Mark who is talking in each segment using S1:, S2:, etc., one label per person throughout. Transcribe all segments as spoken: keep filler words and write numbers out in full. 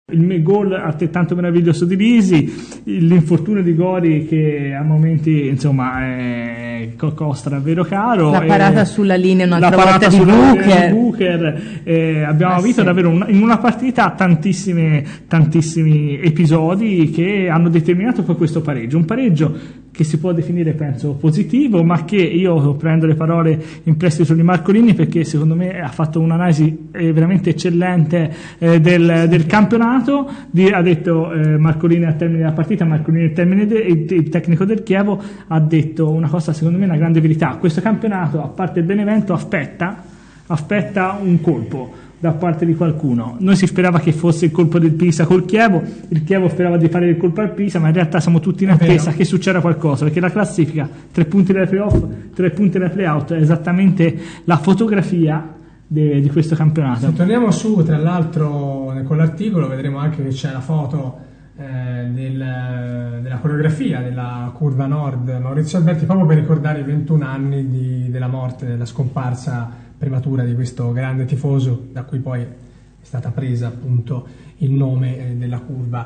S1: Il gol altrettanto meraviglioso di Risi, l'infortunio di Gori che a momenti insomma eh, costa davvero caro,
S2: la parata eh, sulla linea un'altra
S1: la
S2: volta di Bucher,
S1: Bucher eh, abbiamo
S2: eh,
S1: visto
S2: sì.
S1: davvero una, in una partita tantissime, tantissimi episodi che hanno determinato poi questo pareggio, un pareggio che si può definire penso positivo, ma che io prendo le parole in prestito di Marcolini perché secondo me ha fatto un'analisi eh, veramente eccellente eh, del, del campionato. Di, ha detto eh, Marcolini al termine della partita, Marcolini al termine de, il, il tecnico del Chievo ha detto una cosa secondo me una grande verità: questo campionato, a parte il Benevento, aspetta aspetta un colpo da parte di qualcuno. Noi si sperava che fosse il colpo del Pisa col Chievo, il Chievo sperava di fare il colpo al Pisa, ma in realtà siamo tutti in attesa che succeda qualcosa, perché la classifica, tre punti dai playoff, tre punti dai playout, è esattamente la fotografia de, di questo campionato.
S3: Se torniamo su, tra l'altro con l'articolo vedremo anche che c'è la foto eh, del, della coreografia della curva nord Maurizio Alberti, proprio per ricordare i ventuno anni di, della morte, della scomparsa prematura di questo grande tifoso, da cui poi è stata presa appunto il nome eh, della curva.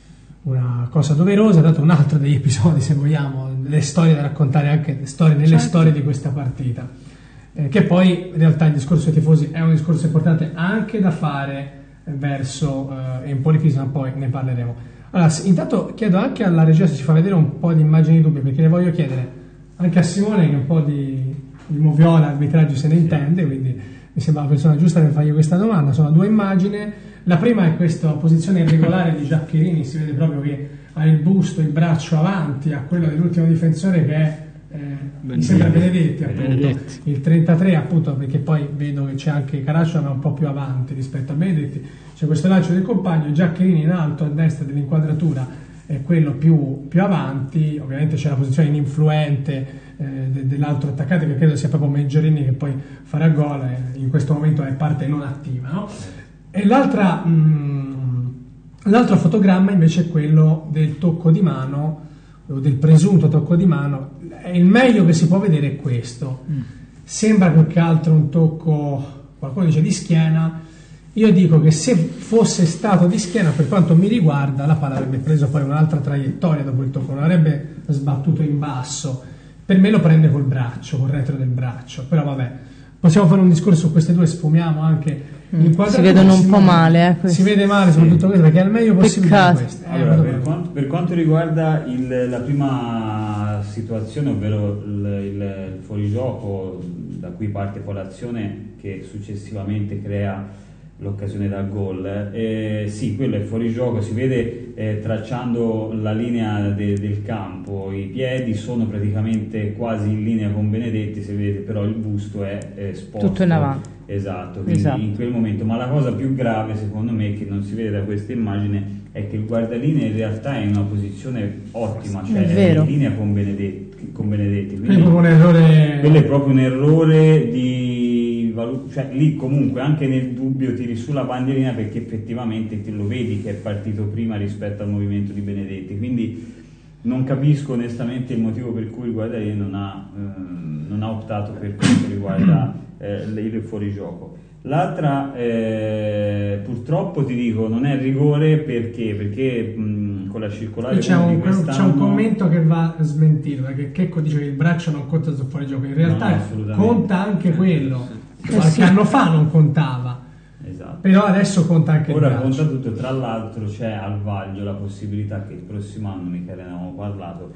S3: Una cosa doverosa, tanto un altro degli episodi, se vogliamo, delle storie da raccontare, anche le storie, nelle certo. storie di questa partita, eh, che poi in realtà il discorso dei tifosi è un discorso importante anche da fare verso eh, Empoli Pisa, ma poi ne parleremo. Allora, intanto chiedo anche alla regia se ci fa vedere un po' di immagini dubbie, perché le voglio chiedere anche a Simone, che un po' di di Moviola, arbitraggio se ne intende, quindi mi sembra la persona giusta per fargli questa domanda. Sono due immagini, la prima è questa posizione irregolare di Giaccherini, si vede proprio che ha il busto, il braccio avanti a quello dell'ultimo difensore che è eh, mi sembra Benedetti, appunto Benedetti. Il trentatré, appunto, perché poi vedo che c'è anche Caracciolo, ma un po' più avanti rispetto a Benedetti. C'è questo lancio del compagno, Giaccherini in alto a destra dell'inquadratura è quello più, più avanti, ovviamente c'è la posizione ininfluente eh, dell'altro attaccante, che credo sia proprio Meggiorini, che poi farà gol, eh, in questo momento è parte non attiva, no? E l'altra, mh, l'altro fotogramma invece è quello del tocco di mano, o del presunto tocco di mano. E il meglio che si può vedere è questo, mm. sembra più che altro un tocco, qualcuno dice di schiena. Io dico che se fosse stato di schiena, per quanto mi riguarda, la palla avrebbe preso poi un'altra traiettoria dopo il tocco, non avrebbe sbattuto in basso. Per me lo prende col braccio, col retro del braccio, però vabbè, possiamo fare un discorso su queste due, sfumiamo anche
S2: mm, il si vedono un po' male eh,
S3: si vede male soprattutto questo, perché è il meglio possibile queste.
S4: Allora, per, quanto, per quanto riguarda il, la prima situazione, ovvero il, il, il fuorigioco da cui parte poi l'azione che successivamente crea l'occasione da gol, eh, sì, quello è fuorigioco, si vede eh, tracciando la linea de, del campo, i piedi sono praticamente quasi in linea con Benedetti, se vedete, però il busto è esposto
S2: tutto in avanti,
S4: esatto, quindi esatto. in quel momento. Ma la cosa più grave secondo me, che non si vede da questa immagine, è che il guardalinea in realtà è in una posizione ottima, cioè è, è in linea con Benedetti, con Benedetti. Quindi
S3: un errore...
S4: quello è proprio un errore di cioè lì comunque anche nel dubbio tiri sulla bandierina, perché effettivamente te lo vedi che è partito prima rispetto al movimento di Benedetti, quindi non capisco onestamente il motivo per cui il guardalinea non ha, ehm, non ha optato per quanto riguarda eh, il fuorigioco. L'altra eh, purtroppo ti dico non è rigore, perché perché mh, con la circolare
S3: c'è un, c'è un commento che va smentito, perché Checco dice che il braccio non conta sul fuorigioco, in realtà no, conta anche quello. Qualche sì. anno fa non contava, esatto. Però adesso conta anche
S4: ora
S3: il braccio.
S4: Conta tutto. Tra l'altro c'è al vaglio la possibilità che il prossimo anno, Michele, ne avevamo parlato,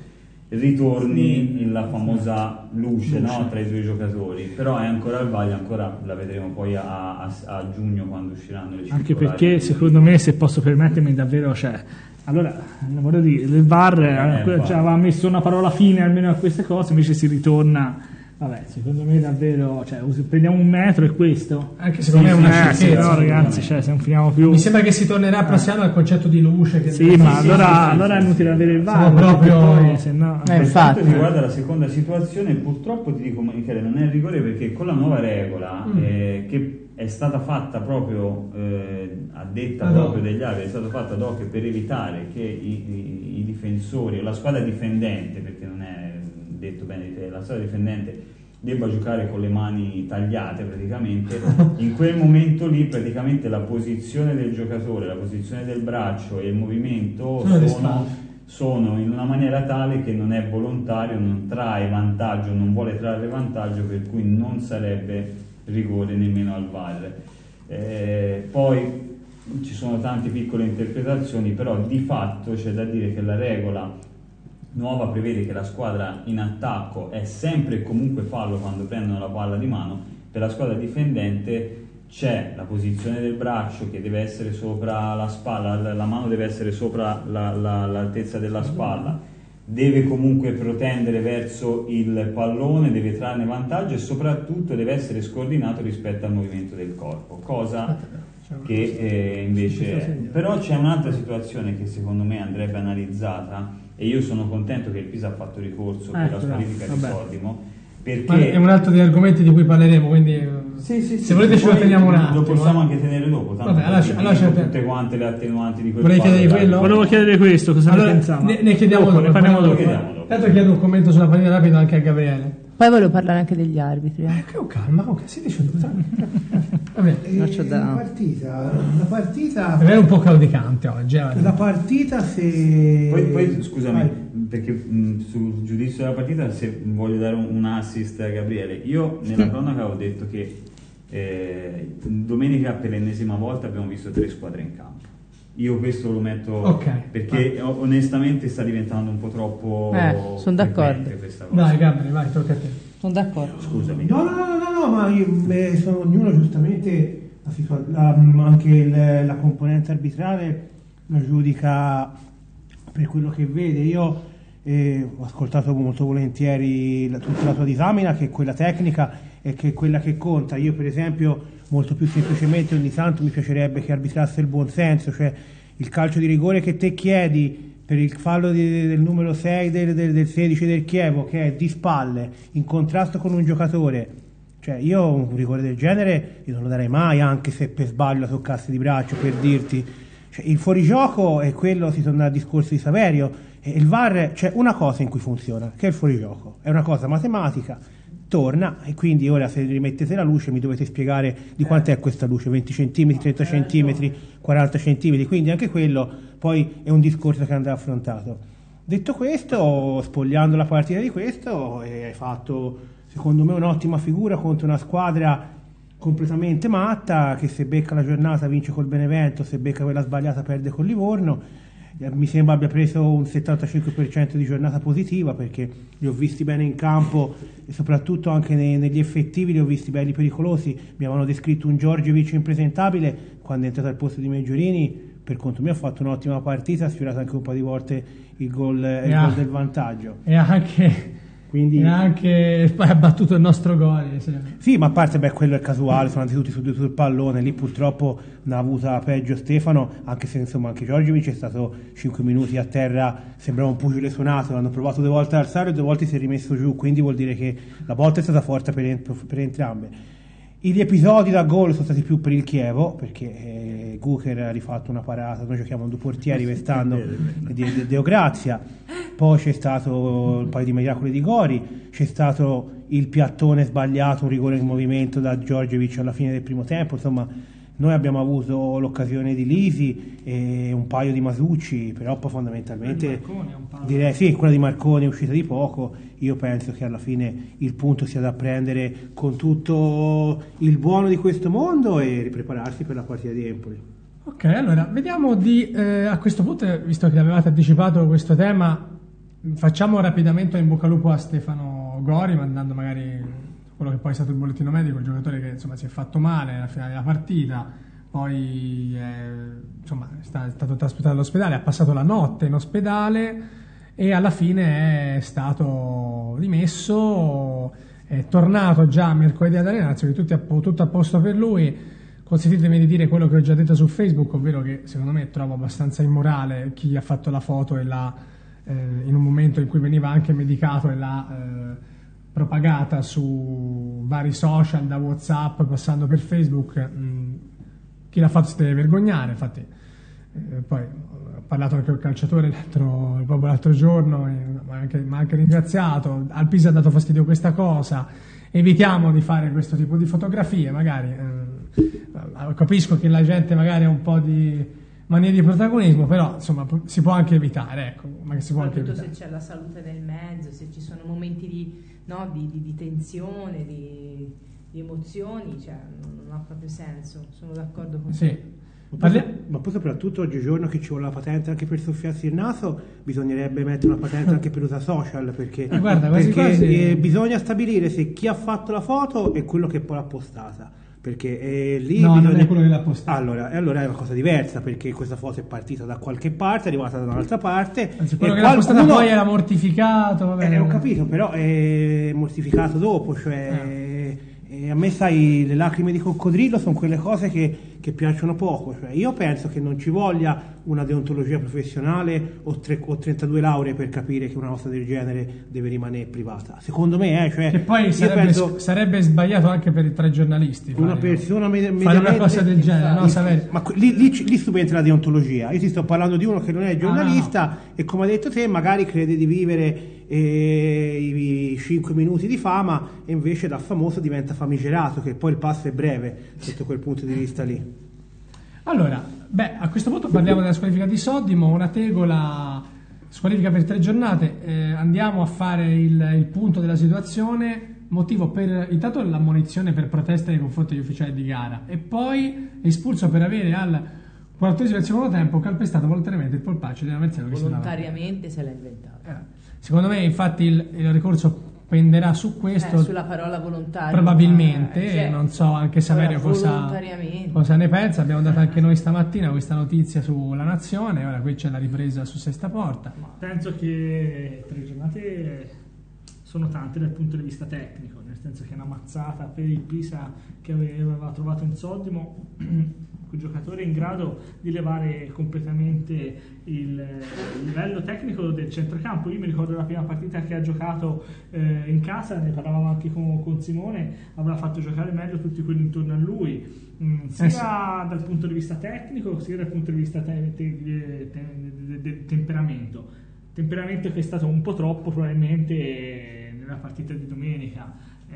S4: ritorni sì. la famosa luce, luce. No, tra i due giocatori, però è ancora al vaglio, ancora la vedremo poi a, a, a giugno quando usciranno le circolari.
S1: Anche perché secondo me, se posso permettermi davvero, cioè allora voglio dire, il V A R eh, già aveva messo una parola fine almeno a queste cose, invece si ritorna. Vabbè, secondo me davvero, cioè, prendiamo un metro e questo.
S3: Anche secondo sì, me è una
S1: sì, no, ragazzi, cioè, se non finiamo più.
S3: Mi sembra che si tornerà il prossimo anno al concetto di luce. Che
S1: sì, ma sì, allora, sì, allora sì, è inutile avere il V A R.
S3: Proprio...
S1: Poi, se no...
S4: eh, per quanto riguarda la seconda situazione, purtroppo ti dico, Michele, non è il rigore, perché con la nuova regola mm. eh, che è stata fatta proprio eh, a detta ah, proprio no. degli arbitri, è stata fatta ad hoc per evitare che i, i, i difensori o la squadra difendente, perché non è detto bene, la squadra difendente debba giocare con le mani tagliate praticamente, in quel momento lì praticamente la posizione del giocatore, la posizione del braccio e il movimento sono, sono, sono in una maniera tale che non è volontario, non trae vantaggio, non vuole trarre vantaggio, per cui non sarebbe rigore nemmeno al V A R. Eh, poi ci sono tante piccole interpretazioni, però di fatto c'è da dire che la regola nuova prevede che la squadra in attacco è sempre e comunque fallo quando prendono la palla di mano. Per la squadra difendente c'è la posizione del braccio che deve essere sopra la spalla, la mano deve essere sopra la, la, l'altezza della spalla, deve comunque protendere verso il pallone, deve trarne vantaggio e soprattutto deve essere scordinato rispetto al movimento del corpo, cosa che eh, invece però c'è un'altra situazione che secondo me andrebbe analizzata, e io sono contento che il Pisa ha fatto ricorso per la squalifica di Sodimo, perché
S3: ma è un altro degli argomenti di cui parleremo, quindi
S4: sì, sì,
S3: se
S4: sì,
S3: volete ce lo teniamo un attimo,
S4: lo possiamo anche tenere dopo, tanto
S3: vabbè, allora, allora c'è
S4: tutte quante le attenuanti di quel
S3: vorrei chiedere quello?
S1: Volevo chiedere questo, cosa
S3: allora,
S1: ne pensava?
S3: Ne, ne chiediamo dopo,
S1: ne parliamo dopo.
S3: Tanto chiedo un commento sulla partita rapido anche a Gabriele.
S2: Poi volevo parlare anche degli arbitri. Eh.
S3: Eh, calma, ok, si dice tutto. Vabbè,
S5: eh, la partita, la partita
S3: è un po' claudicante oggi. Eh.
S5: La partita se
S4: poi, poi scusami, Vai. perché mh, sul giudizio della partita, se voglio dare un, un assist a Gabriele, io nella cronaca ho detto che eh, domenica per l'ennesima volta abbiamo visto tre squadre in campo. Io questo lo metto
S3: okay.
S4: perché ah. onestamente sta diventando un po' troppo
S2: eh, sono d'accordo.
S4: Questa cosa.
S3: Dai Gabriele, vai, tocca a te.
S2: Sono d'accordo.
S4: Scusami.
S5: No, no, no, no, no, ma io, beh, sono ognuno giustamente la situa- la, anche il, la componente arbitrale la giudica per quello che vede. Io eh, ho ascoltato molto volentieri la, tutta la tua disamina, che è quella tecnica e che è quella che conta. Io per esempio molto più semplicemente ogni tanto mi piacerebbe che arbitrasse il buon senso, cioè il calcio di rigore che te chiedi per il fallo di, del numero sei del, del, del sedici del Chievo, che è di spalle in contrasto con un giocatore, cioè io un rigore del genere io non lo darei mai, anche se per sbaglio la toccassi di braccio, per dirti, cioè, il fuorigioco è quello, si torna al discorso di Saverio, e il V A R c'è una cosa in cui funziona, che è il fuorigioco, è una cosa matematica, torna, e quindi ora se rimettete la luce mi dovete spiegare di quanto è questa luce, venti centimetri, trenta centimetri, quaranta centimetri, quindi anche quello poi è un discorso che andrà affrontato. Detto questo, spogliando la partita di questo, hai fatto secondo me un'ottima figura contro una squadra completamente matta, che se becca la giornata vince col Benevento, se becca quella sbagliata perde con Livorno. Mi sembra abbia preso un settantacinque per cento di giornata positiva, perché li ho visti bene in campo e soprattutto anche nei, negli effettivi li ho visti belli pericolosi. Mi avevano descritto un Giorgievic impresentabile, quando è entrato al posto di Meggiorini per conto mio ha fatto un'ottima partita, ha sfiorato anche un po' di volte il gol, il
S3: ha,
S5: gol del vantaggio
S3: e anche, quindi, e anche ha battuto il nostro gol. Sì,
S5: sì, ma a parte beh, quello è casuale, sono andati tutti su sul pallone, lì purtroppo ne ha avuta peggio Stefano, anche se insomma anche Giorgievic è stato cinque minuti a terra, sembrava un pugile suonato, l'hanno provato due volte ad alzare e due volte si è rimesso giù, quindi vuol dire che la botta è stata forte per, per entrambe. Gli episodi da gol sono stati più per il Chievo, perché eh, Gucher ha rifatto una parata, noi giochiamo due portieri restando di, di Deo Grazia, poi c'è stato un paio di miracoli di Gori, c'è stato il piattone sbagliato, un rigore in movimento da Giorgievic alla fine del primo tempo, insomma noi abbiamo avuto l'occasione di Lisi e un paio di Masucci, però poi fondamentalmente direi sì, quella di Marconi è uscita di poco. Io penso che alla fine il punto sia da prendere con tutto il buono di questo mondo e riprepararsi per la partita di Empoli.
S3: Ok, allora vediamo di eh, a questo punto, visto che avevate anticipato questo tema, facciamo rapidamente un in bocca al lupo a Stefano Gori, mandando magari quello che poi è stato il bollettino medico, il giocatore che insomma si è fatto male alla finale della partita, poi eh, insomma è stato trasportato all'ospedale, ha passato la notte in ospedale e alla fine è stato dimesso, è tornato già mercoledì ad allenarsi, quindi tutto, tutto a posto per lui. Consentitemi di dire quello che ho già detto su Facebook, ovvero che secondo me trovo abbastanza immorale chi ha fatto la foto e l'ha eh, in un momento in cui veniva anche medicato e l'ha eh, propagata su vari social, da WhatsApp passando per Facebook. Mh, chi l'ha fatto si deve vergognare, infatti eh, poi parlato anche con il calciatore l'altro, proprio l'altro giorno, e mi ha anche, m'ha anche ringraziato. Al Pisa ha dato fastidio questa cosa, evitiamo di fare questo tipo di fotografie, magari eh, capisco che la gente magari ha un po' di mania di protagonismo, però insomma si può anche evitare, ecco, ma si può anche
S2: soprattutto
S3: evitare.
S2: se c'è la salute nel mezzo, se ci sono momenti di, no, di, di, di tensione, di, di emozioni, cioè non, non ha proprio senso, sono d'accordo con
S3: Sì.
S2: te.
S5: Ma poi, ma poi soprattutto oggigiorno che ci vuole la patente anche per soffiarsi il naso, bisognerebbe mettere una patente anche per usare social, perché,
S3: Eh, guarda, quasi
S5: perché
S3: quasi-
S5: eh, bisogna stabilire se chi ha fatto la foto è quello che poi l'ha postata, perché eh, lì
S3: No, non
S5: bisogna...
S3: è quello che l'ha postata.
S5: Allora, e allora è una cosa diversa, perché questa foto è partita da qualche parte, è arrivata da un'altra parte,
S3: Anzi, quello
S5: e
S3: che l'ha postata
S5: qualcuno-
S3: poi era mortificato, va bene.
S5: eh, ho capito, però è mortificato dopo, cioè eh, a me sai, le lacrime di coccodrillo sono quelle cose che, che piacciono poco, cioè, io penso che non ci voglia una deontologia professionale o, tre, o trentadue lauree per capire che una cosa del genere deve rimanere privata, secondo me, eh, cioè,
S3: Che poi
S5: io
S3: sarebbe,
S5: penso
S3: sarebbe sbagliato anche per i tre giornalisti
S5: una
S3: fare-
S5: persona med-
S3: fare una
S5: mediamente-
S3: cosa del genere, no, Saverio?
S5: ma que- lì, lì, lì subentra la deontologia. Io ti sto parlando di uno che non è giornalista
S3: Ah, no,
S5: e, come hai detto te, magari crede di vivere eh, i cinque minuti di fama e invece da famoso diventa famigerato, che poi il passo è breve sotto quel punto di vista lì.
S3: Allora, beh, a questo punto parliamo della squalifica di Soddimo, una tegola squalifica per tre giornate, eh, andiamo a fare il, il punto della situazione, motivo per intanto l'ammonizione per protesta nei confronti degli ufficiali di gara e poi espulso per avere al quarantunesimo del secondo tempo calpestato volontariamente il polpaccio della Marziano che si dava.
S2: Volontariamente se l'ha inventato.
S3: Eh, secondo me infatti il, il ricorso penderà su questo,
S2: Eh, sulla parola volontario.
S3: probabilmente,
S2: Eh, cioè,
S3: non so anche Saverio
S2: ora,
S3: cosa,
S2: volontariamente.
S3: cosa ne pensa, abbiamo dato anche noi stamattina questa notizia sulla Nazione, ora qui c'è la ripresa su Sesta Porta. Penso che tre giornate sono tante dal punto di vista tecnico, nel senso che è una mazzata per il Pisa che aveva trovato in Soddimo quel giocatore in grado di levare completamente il, il livello tecnico del centrocampo. Io mi ricordo la prima partita che ha giocato eh, in casa, ne parlavamo anche con, con Simone, avrà fatto giocare meglio tutti quelli intorno a lui, mm, sia
S1: Eh sì.
S3: dal punto di vista tecnico sia dal punto di vista te- te- te- te- te- temperamento temperamento che è stato un po' troppo probabilmente nella partita di domenica,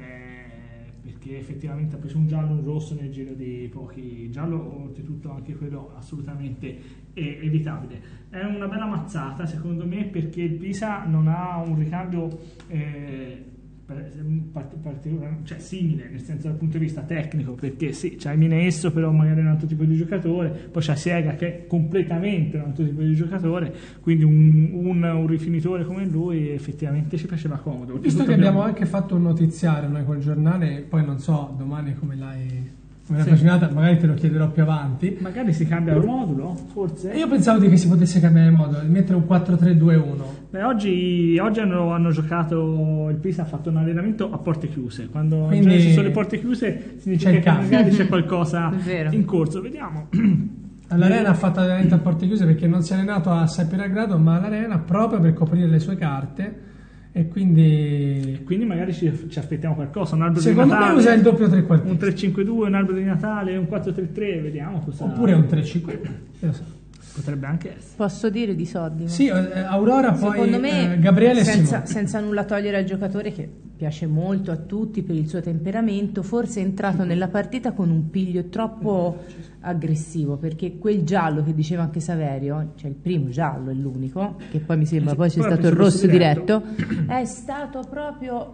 S3: eh, perché effettivamente ha preso un giallo e un rosso nel giro di pochi, giallo oltretutto anche quello assolutamente eh, evitabile. È una bella mazzata secondo me, perché il Pisa non ha un ricambio eh, part- particolare, cioè simile nel senso dal punto di vista tecnico, perché sì, c'è Minesso però magari è un altro tipo di giocatore, poi c'è Siega che è completamente un altro tipo di giocatore, quindi un, un, un rifinitore come lui effettivamente ci faceva comodo.
S1: Visto che abbiamo anche fatto un notiziario noi col giornale, poi non so domani come l'hai come l'hai
S3: Sì.
S1: paginato, magari te lo chiederò più avanti.
S3: magari si cambia il modulo forse.
S1: E io pensavo di che si potesse cambiare modo, mettere un quattro tre due uno.
S3: Beh, oggi, oggi hanno, hanno giocato, il Pisa ha fatto un allenamento a porte chiuse, quando
S1: Quindi
S3: in genere ci sono le porte chiuse significa
S1: c'è il
S3: che
S1: cambio.
S3: magari c'è qualcosa
S2: È vero.
S3: in corso, vediamo.
S1: All'Arena ha fatto allenamento a porte chiuse perché non si è allenato a Saipiragrado ma all'Arena proprio per coprire le sue carte, e quindi
S3: Quindi magari ci, ci aspettiamo qualcosa, un albero
S1: secondo
S3: di
S1: me
S3: Natale,
S1: usa il doppio
S3: un
S1: trequartista
S3: tre cinque due, un albero di Natale, un quattro tre tre, vediamo cosa
S1: oppure un tre cinque due.
S3: potrebbe anche essere.
S2: Posso dire di Soddimo?
S1: Sì, eh, Aurora, poi
S2: Secondo me,
S1: eh, Gabriele e
S2: senza,
S1: Simone.
S2: senza nulla togliere al giocatore che piace molto a tutti per il suo temperamento, forse è entrato nella partita con un piglio troppo aggressivo, perché quel giallo che diceva anche Saverio, cioè il primo giallo è l'unico, che poi mi sembra poi c'è
S3: Poi ha
S2: stato il
S3: preso
S2: rosso
S3: il
S2: diretto, è stato proprio...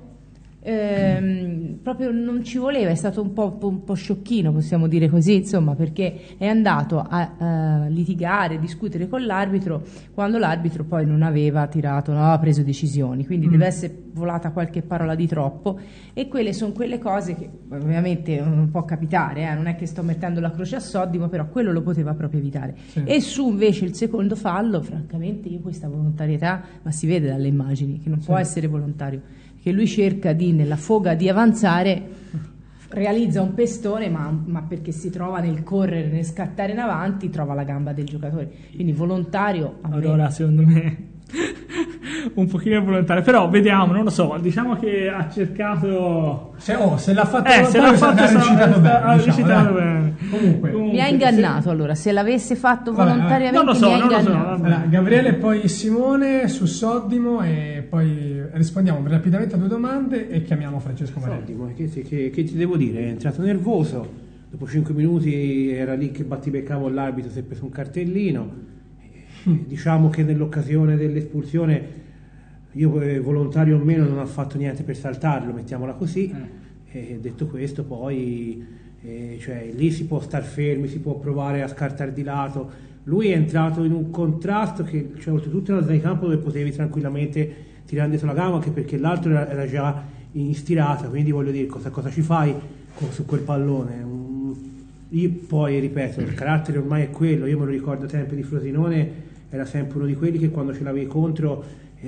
S2: ehm, proprio non ci voleva, è stato un po', un po' sciocchino, possiamo dire così, insomma, perché è andato a, a litigare, discutere con l'arbitro quando l'arbitro poi non aveva tirato, non aveva preso decisioni, quindi
S3: Mm.
S2: deve essere volata qualche parola di troppo, e quelle sono quelle cose che ovviamente non può capitare, eh, non è che sto mettendo la croce a Soddimo, però quello lo poteva proprio evitare.
S1: Sì.
S2: E su invece il secondo fallo, francamente io questa volontarietà, ma si vede dalle immagini che non può essere volontario, che lui cerca di, nella foga di avanzare, realizza un pestone, ma, ma perché si trova nel correre, nel scattare in avanti, trova la gamba del giocatore, quindi volontario a me-
S3: Allora secondo me
S1: un pochino volontario, però vediamo, non lo so, diciamo che ha cercato
S3: se, oh, se l'ha fatto
S1: eh, se l'ha fatto
S3: ha recitato bene,
S1: ha
S3: diciamo,
S1: recitato
S3: dai.
S1: bene.
S3: Comunque,
S2: Mi ha ingannato allora, se l'avesse fatto
S3: Vabbè,
S2: volontariamente
S1: non lo so,
S2: mi ha
S1: non lo so,
S2: ingannato.
S1: vabbè.
S3: allora, Gabriele e poi Simone su Soddimo e poi rispondiamo rapidamente a due domande e chiamiamo Francesco Marelli.
S5: Soddimo, che, che, che ti devo dire? È entrato nervoso, dopo cinque minuti era lì che battibeccavo l'arbitro, si è preso un cartellino. Mm. Diciamo che nell'occasione dell'espulsione io eh, volontario o meno non ho fatto niente per saltarlo, mettiamola così. Mm. E detto questo poi eh, cioè, lì si può star fermi, si può provare a scartare di lato. Lui è entrato in un contrasto che, cioè, oltretutto in una zona di campo dove potevi tranquillamente tirare dietro la gamba, anche perché l'altro era, era già in stirata, quindi voglio dire, cosa, cosa ci fai con, su quel pallone? Um, io poi ripeto, il carattere ormai è quello, io me lo ricordo tempi di Frosinone, era sempre uno di quelli che quando ce l'avevi contro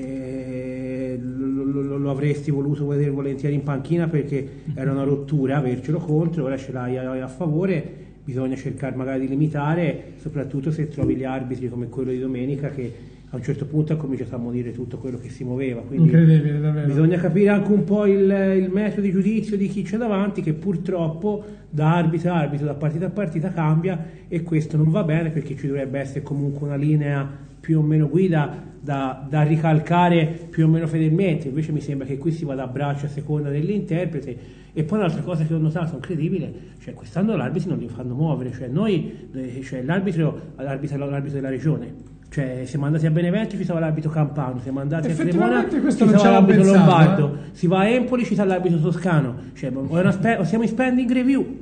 S5: eh, lo, lo, lo avresti voluto vedere volentieri in panchina perché era una rottura avercelo contro, ora ce l'hai a, a favore. Bisogna cercare magari di limitare, soprattutto se trovi gli arbitri come quello di domenica che a un certo punto ha cominciato a ammonire tutto quello che si muoveva. Quindi
S3: incredibile, davvero.
S5: Bisogna capire anche un po' il, il metodo di giudizio di chi c'è davanti, che purtroppo da arbitro a arbitro, da partita a partita cambia, e questo non va bene perché ci dovrebbe essere comunque una linea più o meno guida da, da ricalcare più o meno fedelmente. Invece mi sembra che qui si vada a braccio a seconda dell'interprete. E poi un'altra cosa che ho notato incredibile, cioè quest'anno l'arbitro non li fanno muovere, cioè noi, cioè l'arbitro, l'arbitro, l'arbitro della regione, cioè siamo andati a Benevento ci stava l'arbitro Campano, siamo andati a Cremona ci stava l'arbitro pensato, Lombardo, eh? Si va a Empoli ci sta l'arbitro toscano, cioè o, una spe- o siamo in spending review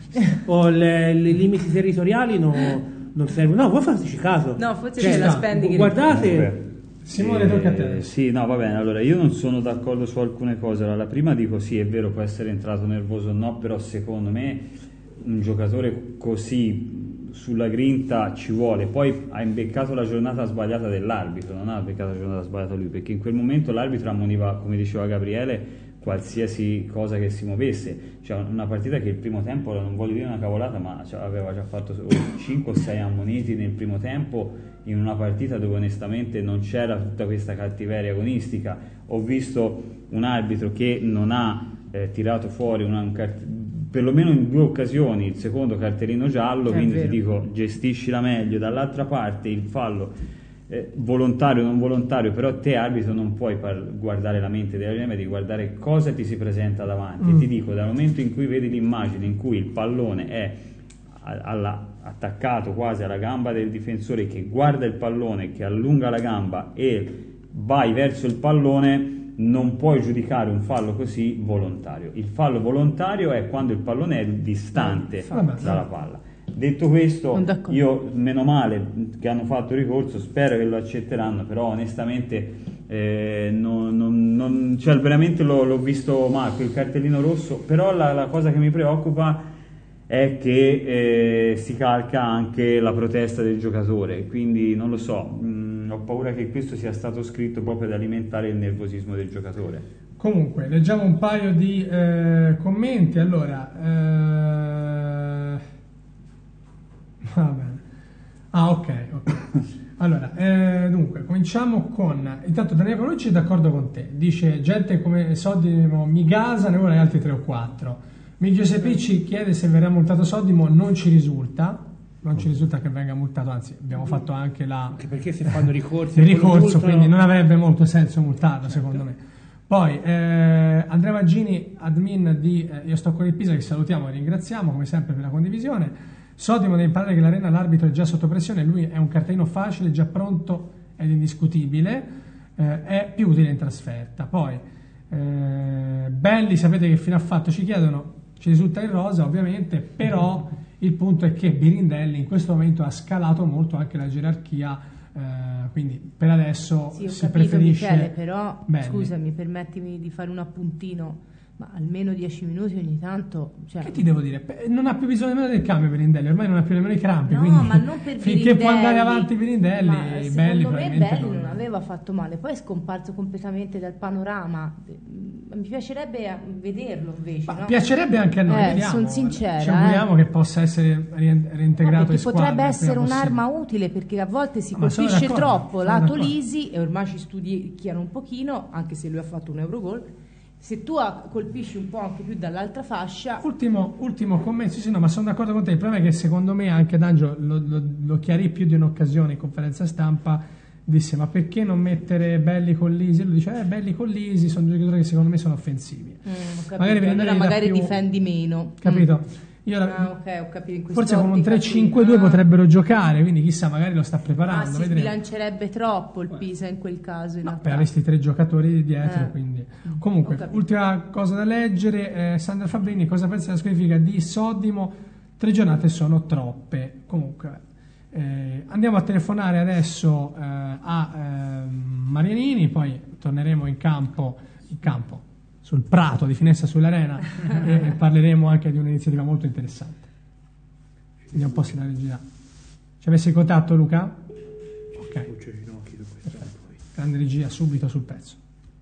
S5: o le, le limiti territoriali no, non servono, no voi fateci caso,
S2: no forse
S5: cioè,
S2: c'è la spending
S5: guardate
S4: review.
S3: Simone,
S4: eh,
S3: tocca a te.
S4: Sì, no, va bene. Allora, io non sono d'accordo su alcune cose. Allora, la prima dico sì, è vero, può essere entrato nervoso o no, però secondo me un giocatore così sulla grinta ci vuole. Poi ha imbeccato la giornata sbagliata dell'arbitro, non ha imbeccato la giornata sbagliata lui, perché in quel momento l'arbitro ammoniva, come diceva Gabriele, qualsiasi cosa che si muovesse. Cioè una partita che il primo tempo, non voglio dire una cavolata, ma cioè, aveva già fatto cinque o sei ammoniti nel primo tempo in una partita dove onestamente non c'era tutta questa cattiveria agonistica. Ho visto un arbitro che non ha eh, tirato fuori una, un cart- perlomeno in due occasioni il secondo cartellino giallo,
S2: È
S4: quindi
S2: vero.
S4: ti dico gestiscila meglio. Dall'altra parte il fallo eh, volontario o non volontario, però te arbitro non puoi par- guardare la mente della gente, devi guardare cosa ti si presenta davanti. Mm. Ti dico, dal momento in cui vedi l'immagine in cui il pallone è alla, attaccato quasi alla gamba del difensore, che guarda il pallone, che allunga la gamba e vai verso il pallone, non puoi giudicare un fallo così volontario. Il fallo volontario è quando il pallone è distante
S3: Vabbè,
S4: dalla palla. Detto questo, io meno male che hanno fatto ricorso, spero che lo accetteranno, però onestamente eh, non, non, non, cioè, veramente l'ho, l'ho visto male, quel cartellino rosso. Però la, la cosa che mi preoccupa è che eh, si calca anche la protesta del giocatore, quindi non lo so, mh, ho paura che questo sia stato scritto proprio ad alimentare il nervosismo del giocatore.
S3: Comunque, leggiamo un paio di eh, commenti. Allora, eh... va bene. Ah, ok, ok. Allora, eh, dunque, cominciamo con... Intanto Daniele Paolucci è d'accordo con te, dice gente come Soddimo mi gasa, ne vuole altri tre o quattro. Giuseppe ci chiede se verrà multato Soddimo, non ci risulta, non ci risulta che venga multato, anzi abbiamo fatto anche la...
S5: Anche perché se fanno ricorsi...
S3: il ricorso,
S5: multano...
S3: quindi non avrebbe molto senso multarlo, secondo me. Poi eh, Andrea Maggini, admin di eh, Io sto con il Pisa, che salutiamo e ringraziamo come sempre per la condivisione. Soddimo deve imparare che l'Arena l'arbitro è già sotto pressione, lui è un cartellino facile, già pronto ed indiscutibile, eh, è più utile in trasferta. Poi eh, Belli, sapete che fine ha fatto, ci chiedono, ci risulta in rosa ovviamente, però il punto è che Birindelli in questo momento ha scalato molto anche la gerarchia, eh, quindi per adesso
S2: sì, ho
S3: si
S2: capito,
S3: preferisce
S2: Michele, però
S3: Belli.
S2: Scusami, permettimi di fare un appuntino, ma almeno dieci minuti ogni tanto, cioè...
S3: Che ti devo dire? Non ha più bisogno nemmeno del cambio Birindelli, ormai non ha più nemmeno i crampi,
S2: No,
S3: quindi
S2: ma non per
S3: finché
S2: Birindelli,
S3: può andare avanti Birindelli,
S2: ma
S3: Belli
S2: secondo me
S3: probabilmente
S2: Belli
S3: non...
S2: non aveva fatto male, poi è scomparso completamente dal panorama, mi piacerebbe vederlo invece.
S3: Ma
S2: No?
S3: piacerebbe anche a noi,
S2: Eh,
S3: vediamo.
S2: son sincera,
S3: Ci auguriamo
S2: eh.
S3: che possa essere rien- reintegrato
S2: No,
S3: in
S2: perché
S3: squadra.
S2: potrebbe
S3: il prima
S2: essere un'arma
S3: possibile.
S2: utile, perché a volte si
S3: Ma sono
S2: colpisce
S3: d'accordo,
S2: troppo
S3: sono
S2: lato
S3: d'accordo.
S2: Lisi e ormai ci studicchiano un pochino, anche se lui ha fatto un Eurogol. Se tu a- colpisci un po' anche più dall'altra fascia,
S3: Ultimo, ultimo commento, sì, sì, no, ma sono d'accordo con te. Il problema è che secondo me anche D'Angelo lo, lo, lo chiarì più di un'occasione in conferenza stampa. Disse: ma perché non mettere Belli con Lisi? E lui dice: eh, Belli con Lisi sono due giocatori che secondo me sono offensivi.
S2: mm, ho capito.
S3: Magari
S2: allora
S3: vedendoli da
S2: magari
S3: più-
S2: difendi meno.
S3: Capito?
S2: Mm.
S3: Io la-
S2: Ah, ok, ho capito. In questa
S3: forse con un
S2: ottica
S3: tre
S2: qui.
S3: cinque due
S2: Ah.
S3: potrebbero giocare, quindi chissà, magari lo sta
S2: Ah,
S3: preparando.
S2: si
S3: vedremo.
S2: sbilancerebbe troppo il Pisa in quel caso. In
S3: No,
S2: realtà.
S3: per aversti tre giocatori dietro,
S2: Eh.
S3: quindi.
S2: Mm,
S3: Comunque,
S2: ho capito.
S3: ultima cosa da leggere, eh, Sandra Fabrini, cosa pensa della squalifica di Soddimo? Tre giornate sono troppe. Comunque, eh, andiamo a telefonare adesso eh, a ehm, Marianini, poi torneremo in campo, in campo, sul prato di Finestra sull'Arena e parleremo anche di un'iniziativa molto interessante. Vediamo un po' se la regia. Ci avessi contatto, Luca? Ok. Grande regia, subito sul pezzo.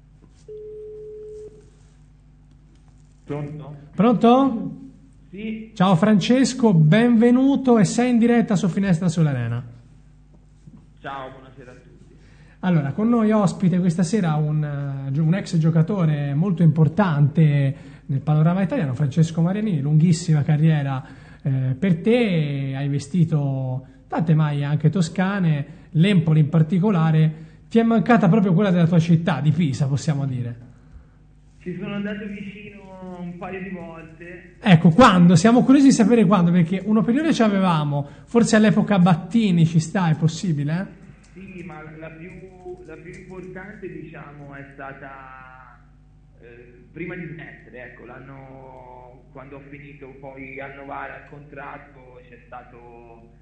S6: Pronto?
S3: Pronto?
S6: Sì,
S3: Ciao Francesco, benvenuto e sei in diretta su Finestra sull'Arena.
S6: ciao, buonasera a tutti.
S3: Allora, con noi ospite questa sera un, eh, un ex giocatore molto importante nel panorama italiano, Francesco Marianini, lunghissima carriera eh, per te, hai vestito tante maglie anche toscane, l'Empoli in particolare, ti è mancata proprio quella della tua città, di Pisa, possiamo dire.
S6: Ci sono andato vicino un paio di volte.
S3: Ecco, quando? Siamo curiosi di sapere quando, perché un'opinione ci avevamo, forse all'epoca Battini ci sta, è possibile? Eh?
S6: Sì, ma la più, la più importante, diciamo, è stata eh, prima di smettere, ecco, l'anno, quando ho finito poi a Novara il contratto, c'è stato...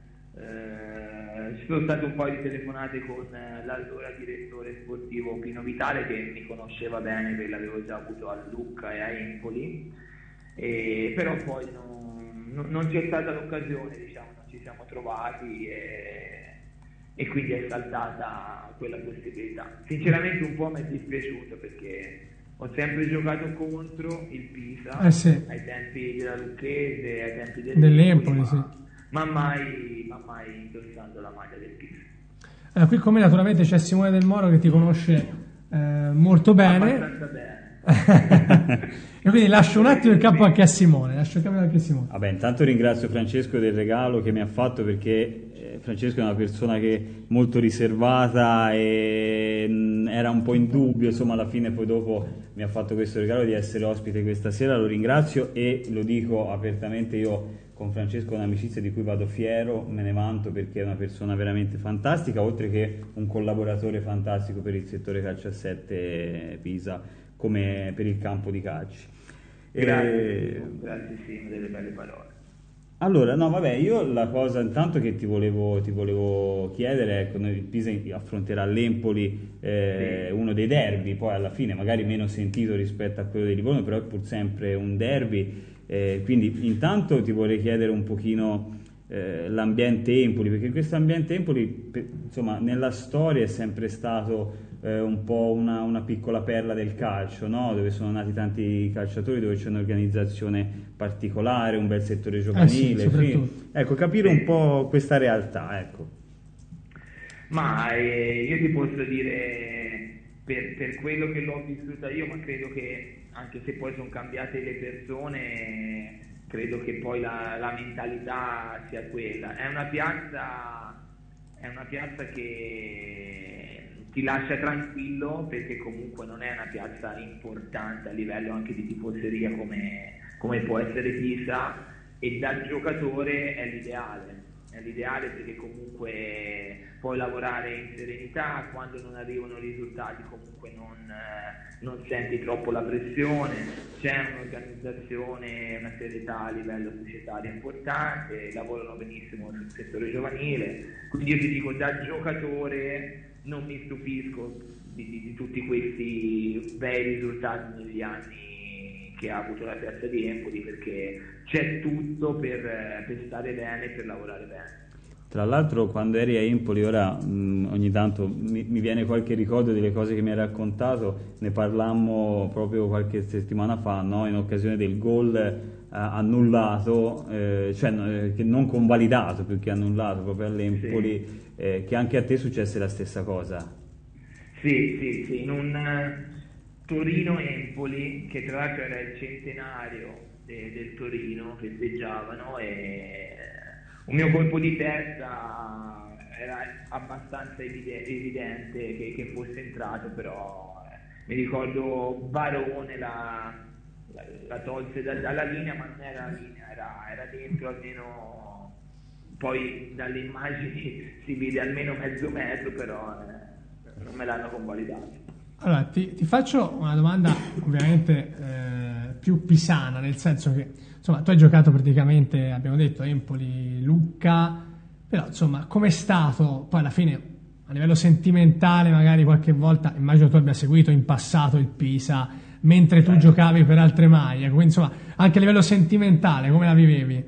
S6: Eh, ci sono state un po' di telefonate con eh, l'allora direttore sportivo Pino Vitale, che mi conosceva bene perché l'avevo già avuto a Lucca e a Empoli, e, però poi non, non, non c'è stata l'occasione, diciamo, non ci siamo trovati e, e quindi è saltata quella possibilità. Sinceramente un po' mi è dispiaciuto perché ho sempre giocato contro il Pisa,
S3: Eh sì.
S6: ai tempi della Lucchese, ai tempi
S3: Dell'Empoli,
S6: ma,
S3: sì.
S6: ma mai, ma mai indossando la maglia del Pisa.
S3: Allora, qui con me naturalmente c'è Simone Del Moro che ti conosce eh, molto bene.
S6: Abbastanza bene.
S3: E quindi lascio un attimo il campo anche a Simone. Lascio il campo anche a Simone.
S4: Vabbè, intanto ringrazio Francesco del regalo che mi ha fatto, perché eh, Francesco è una persona che è molto riservata e mh, era un po' in dubbio, insomma alla fine poi dopo mi ha fatto questo regalo di essere ospite questa sera, lo ringrazio e lo dico apertamente, io con Francesco ho un'amicizia di cui vado fiero, me ne vanto perché è una persona veramente fantastica, oltre che un collaboratore fantastico per il settore calcio a sette Pisa, come per il campo di calcio.
S6: Grazie,
S4: E...
S6: grazie sì, delle belle parole.
S4: Allora, no, vabbè, io la cosa intanto che ti volevo, ti volevo chiedere, ecco, noi- il Pisa affronterà l'Empoli, eh,
S6: Sì.
S4: uno dei derby, poi alla fine magari meno sentito rispetto a quello di Livorno, però è pur sempre un derby, eh, quindi intanto ti vorrei chiedere un pochino eh, l'ambiente Empoli, perché questo ambiente Empoli, pe- insomma, nella storia è sempre stato eh, un po' una, una piccola perla del calcio, no? Dove sono nati tanti calciatori, dove c'è un'organizzazione particolare, un bel settore giovanile.
S3: soprattutto.
S4: sì. Ecco, capire un po' questa realtà, ecco.
S6: Ma eh, io ti posso dire per, per quello che l'ho vissuta io, ma credo che anche se poi sono cambiate le persone, credo che poi la, la mentalità sia quella. È una piazza, è una piazza che ti lascia tranquillo, perché comunque non è una piazza importante a livello anche di tifoseria come, come può essere Pisa, e da giocatore è l'ideale. È l'ideale perché comunque puoi lavorare in serenità, quando non arrivano i risultati comunque non, eh, non senti troppo la pressione, c'è un'organizzazione, una serietà a livello societario importante, lavorano benissimo sul settore giovanile, quindi io ti dico, da giocatore non mi stupisco di, di, di tutti questi bei risultati negli anni che ha avuto la piazza di Empoli, perché c'è tutto per, per stare bene e per lavorare bene.
S4: Tra l'altro quando eri a Empoli, ora mh, ogni tanto mi, mi viene qualche ricordo delle cose che mi hai raccontato, ne parlammo proprio qualche settimana fa, no? In occasione del gol eh, annullato, eh, cioè eh, che non convalidato più che annullato proprio all'Empoli, sì. eh, che anche a te successe la stessa cosa.
S6: Sì, sì, sì, in un uh, Torino-Empoli, che tra l'altro era il centenario de- del Torino, festeggiavano, e un mio colpo di testa era abbastanza evide- evidente che, che fosse entrato, però eh, mi ricordo Barone la, la, la tolse da, dalla linea, ma non era la linea, era, era dentro almeno, poi dalle immagini si vede almeno mezzo mezzo, però eh, non me l'hanno convalidato.
S3: Allora, ti, ti faccio una domanda ovviamente eh, più pisana, nel senso che insomma tu hai giocato praticamente, abbiamo detto, Empoli, Lucca, però insomma com'è stato poi alla fine a livello sentimentale, magari qualche volta, immagino tu abbia seguito in passato il Pisa mentre tu giocavi per altre maglie, quindi insomma anche a livello sentimentale come la vivevi?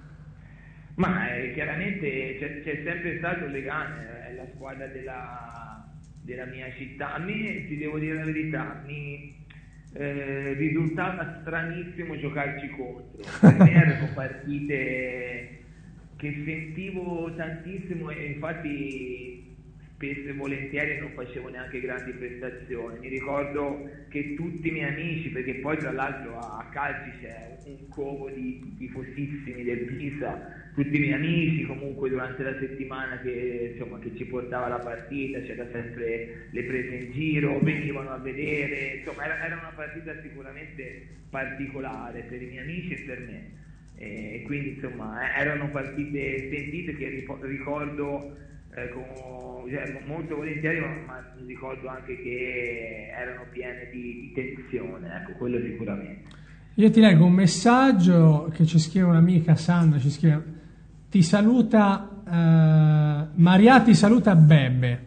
S6: Ma eh, chiaramente c'è, c'è sempre stato un legame, è la squadra della della mia città. A me, ti devo dire la verità, mi eh, risultava stranissimo giocarci contro. Per me erano partite che sentivo tantissimo e infatti spesso e volentieri non facevo neanche grandi prestazioni. Mi ricordo che tutti i miei amici, perché poi tra l'altro a Calci c'è un covo di tifosissimi del Pisa, tutti i miei amici comunque durante la settimana che, insomma, che ci portava la partita, c'era sempre le prese in giro, venivano a vedere, insomma era, era una partita sicuramente particolare per i miei amici e per me, e quindi insomma erano partite sentite che ricordo eh, con, cioè, molto volentieri, ma, ma mi ricordo anche che erano piene di, di tensione, ecco, quello sicuramente.
S3: Io ti leggo un messaggio che ci scrive un'amica, Sandra, ci scrive: ti saluta uh, Maria, ti saluta Bebe.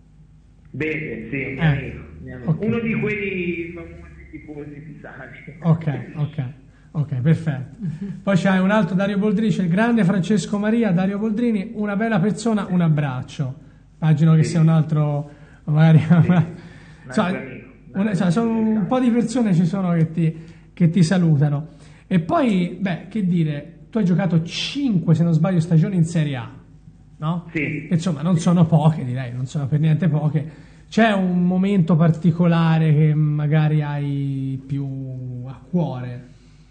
S6: Bebe, sì, mio
S3: eh,
S6: amico, mio amico.
S3: Okay.
S6: Uno di quelli famosi tifosi pisani.
S3: Ok, ok, ok, perfetto. Poi c'è un altro, Dario Boldrini, c'è il grande Francesco Maria, Dario Boldrini, una bella persona, un abbraccio. Immagino che sì. sia un altro, magari sì. una, cioè, amico, una, cioè, sono un po' di persone ci sono che ti, che ti salutano. E poi, beh, che dire, tu hai giocato cinque, se non sbaglio, stagioni in Serie A, no?
S6: Sì.
S3: Che, insomma, non sono poche, direi, non sono per niente poche. C'è un momento particolare che magari hai più a cuore?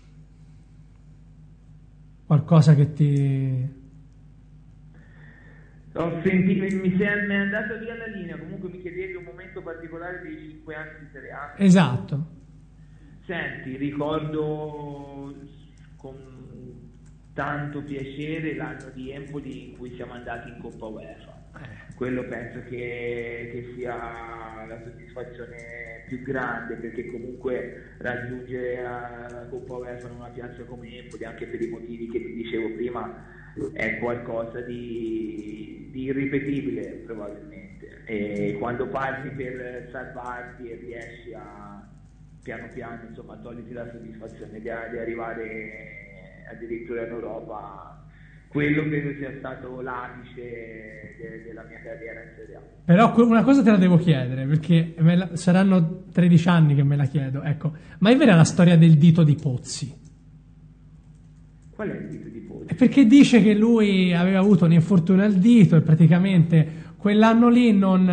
S3: Qualcosa che ti...
S6: Ho sentito, mi sei andato via la linea, comunque mi chiedevi un momento particolare dei cinque anni di Serie A.
S3: Esatto. Senti,
S6: ricordo con tanto piacere l'anno di Empoli in cui siamo andati in Coppa UEFA. Quello penso che, che sia la soddisfazione più grande, perché comunque raggiungere la Coppa UEFA in una piazza come Empoli, anche per i motivi che ti dicevo prima, è qualcosa di, di irripetibile probabilmente, e quando parti per salvarti e riesci a piano piano, insomma, toglierti la soddisfazione di, di arrivare addirittura in Europa, quello credo sia stato l'apice de- della mia carriera in Serie A.
S3: Però una cosa te la devo chiedere, perché me la, saranno tredici anni che me la chiedo, ecco, ma è vera la storia del dito di Pozzi?
S6: Qual è il dito di Pozzi?
S3: Perché dice che lui aveva avuto un infortunio al dito e praticamente quell'anno lì non...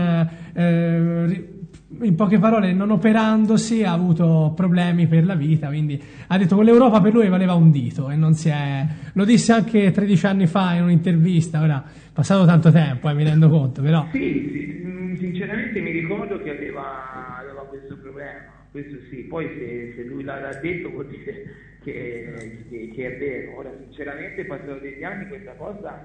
S3: Eh, in poche parole, non operandosi ha avuto problemi per la vita, quindi ha detto che l'Europa per lui valeva un dito e non si è... Lo disse anche tredici anni fa in un'intervista, ora è passato tanto tempo, eh, mi rendo conto, però...
S6: Sì, sì, sinceramente mi ricordo che aveva, aveva questo problema, questo sì, poi se, se lui l'ha detto vuol dire che, che, che è vero. Ora sinceramente passano degli anni questa cosa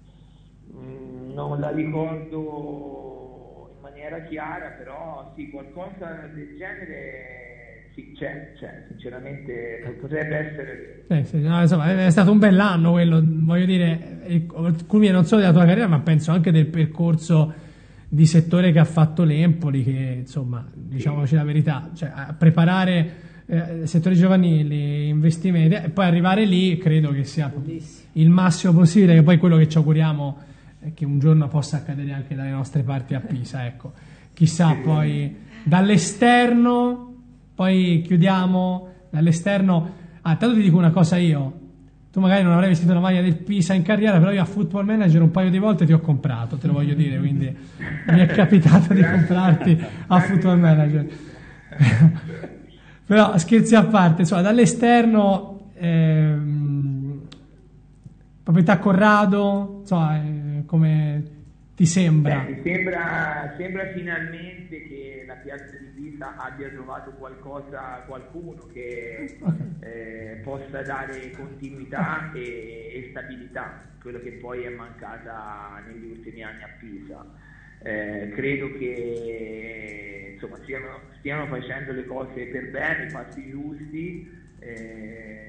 S6: mh, non la ricordo in maniera chiara, però sì, qualcosa del genere sì, c'è, c'è, sinceramente potrebbe essere.
S3: Eh, sì, no, insomma, è stato un bell'anno quello, voglio dire, il culmine non solo della tua carriera, ma penso anche del percorso di settore che ha fatto l'Empoli, che insomma, diciamoci sì. la verità, cioè a preparare eh, settori giovanili, investimenti e poi arrivare lì credo che sia Bellissimo. il massimo possibile, che poi quello che ci auguriamo e che un giorno possa accadere anche dalle nostre parti a Pisa, ecco. Chissà, poi dall'esterno, poi chiudiamo, dall'esterno, ah, tanto ti dico una cosa io, tu magari non avrai vestito la maglia del Pisa in carriera, però io a Football Manager un paio di volte ti ho comprato, te lo voglio dire, quindi mi è capitato di comprarti a Football Manager. Però scherzi a parte, insomma, dall'esterno ehm, proprietà Corrado, insomma, eh, come ti sembra?
S6: Beh, mi sembra, sembra finalmente che la piazza di Pisa abbia trovato qualcosa, qualcuno che
S3: Okay.
S6: eh, possa dare continuità e, e stabilità, quello che poi è mancata negli ultimi anni a Pisa. Eh, credo che insomma stiano, stiano facendo le cose per bene, i passi giusti, eh,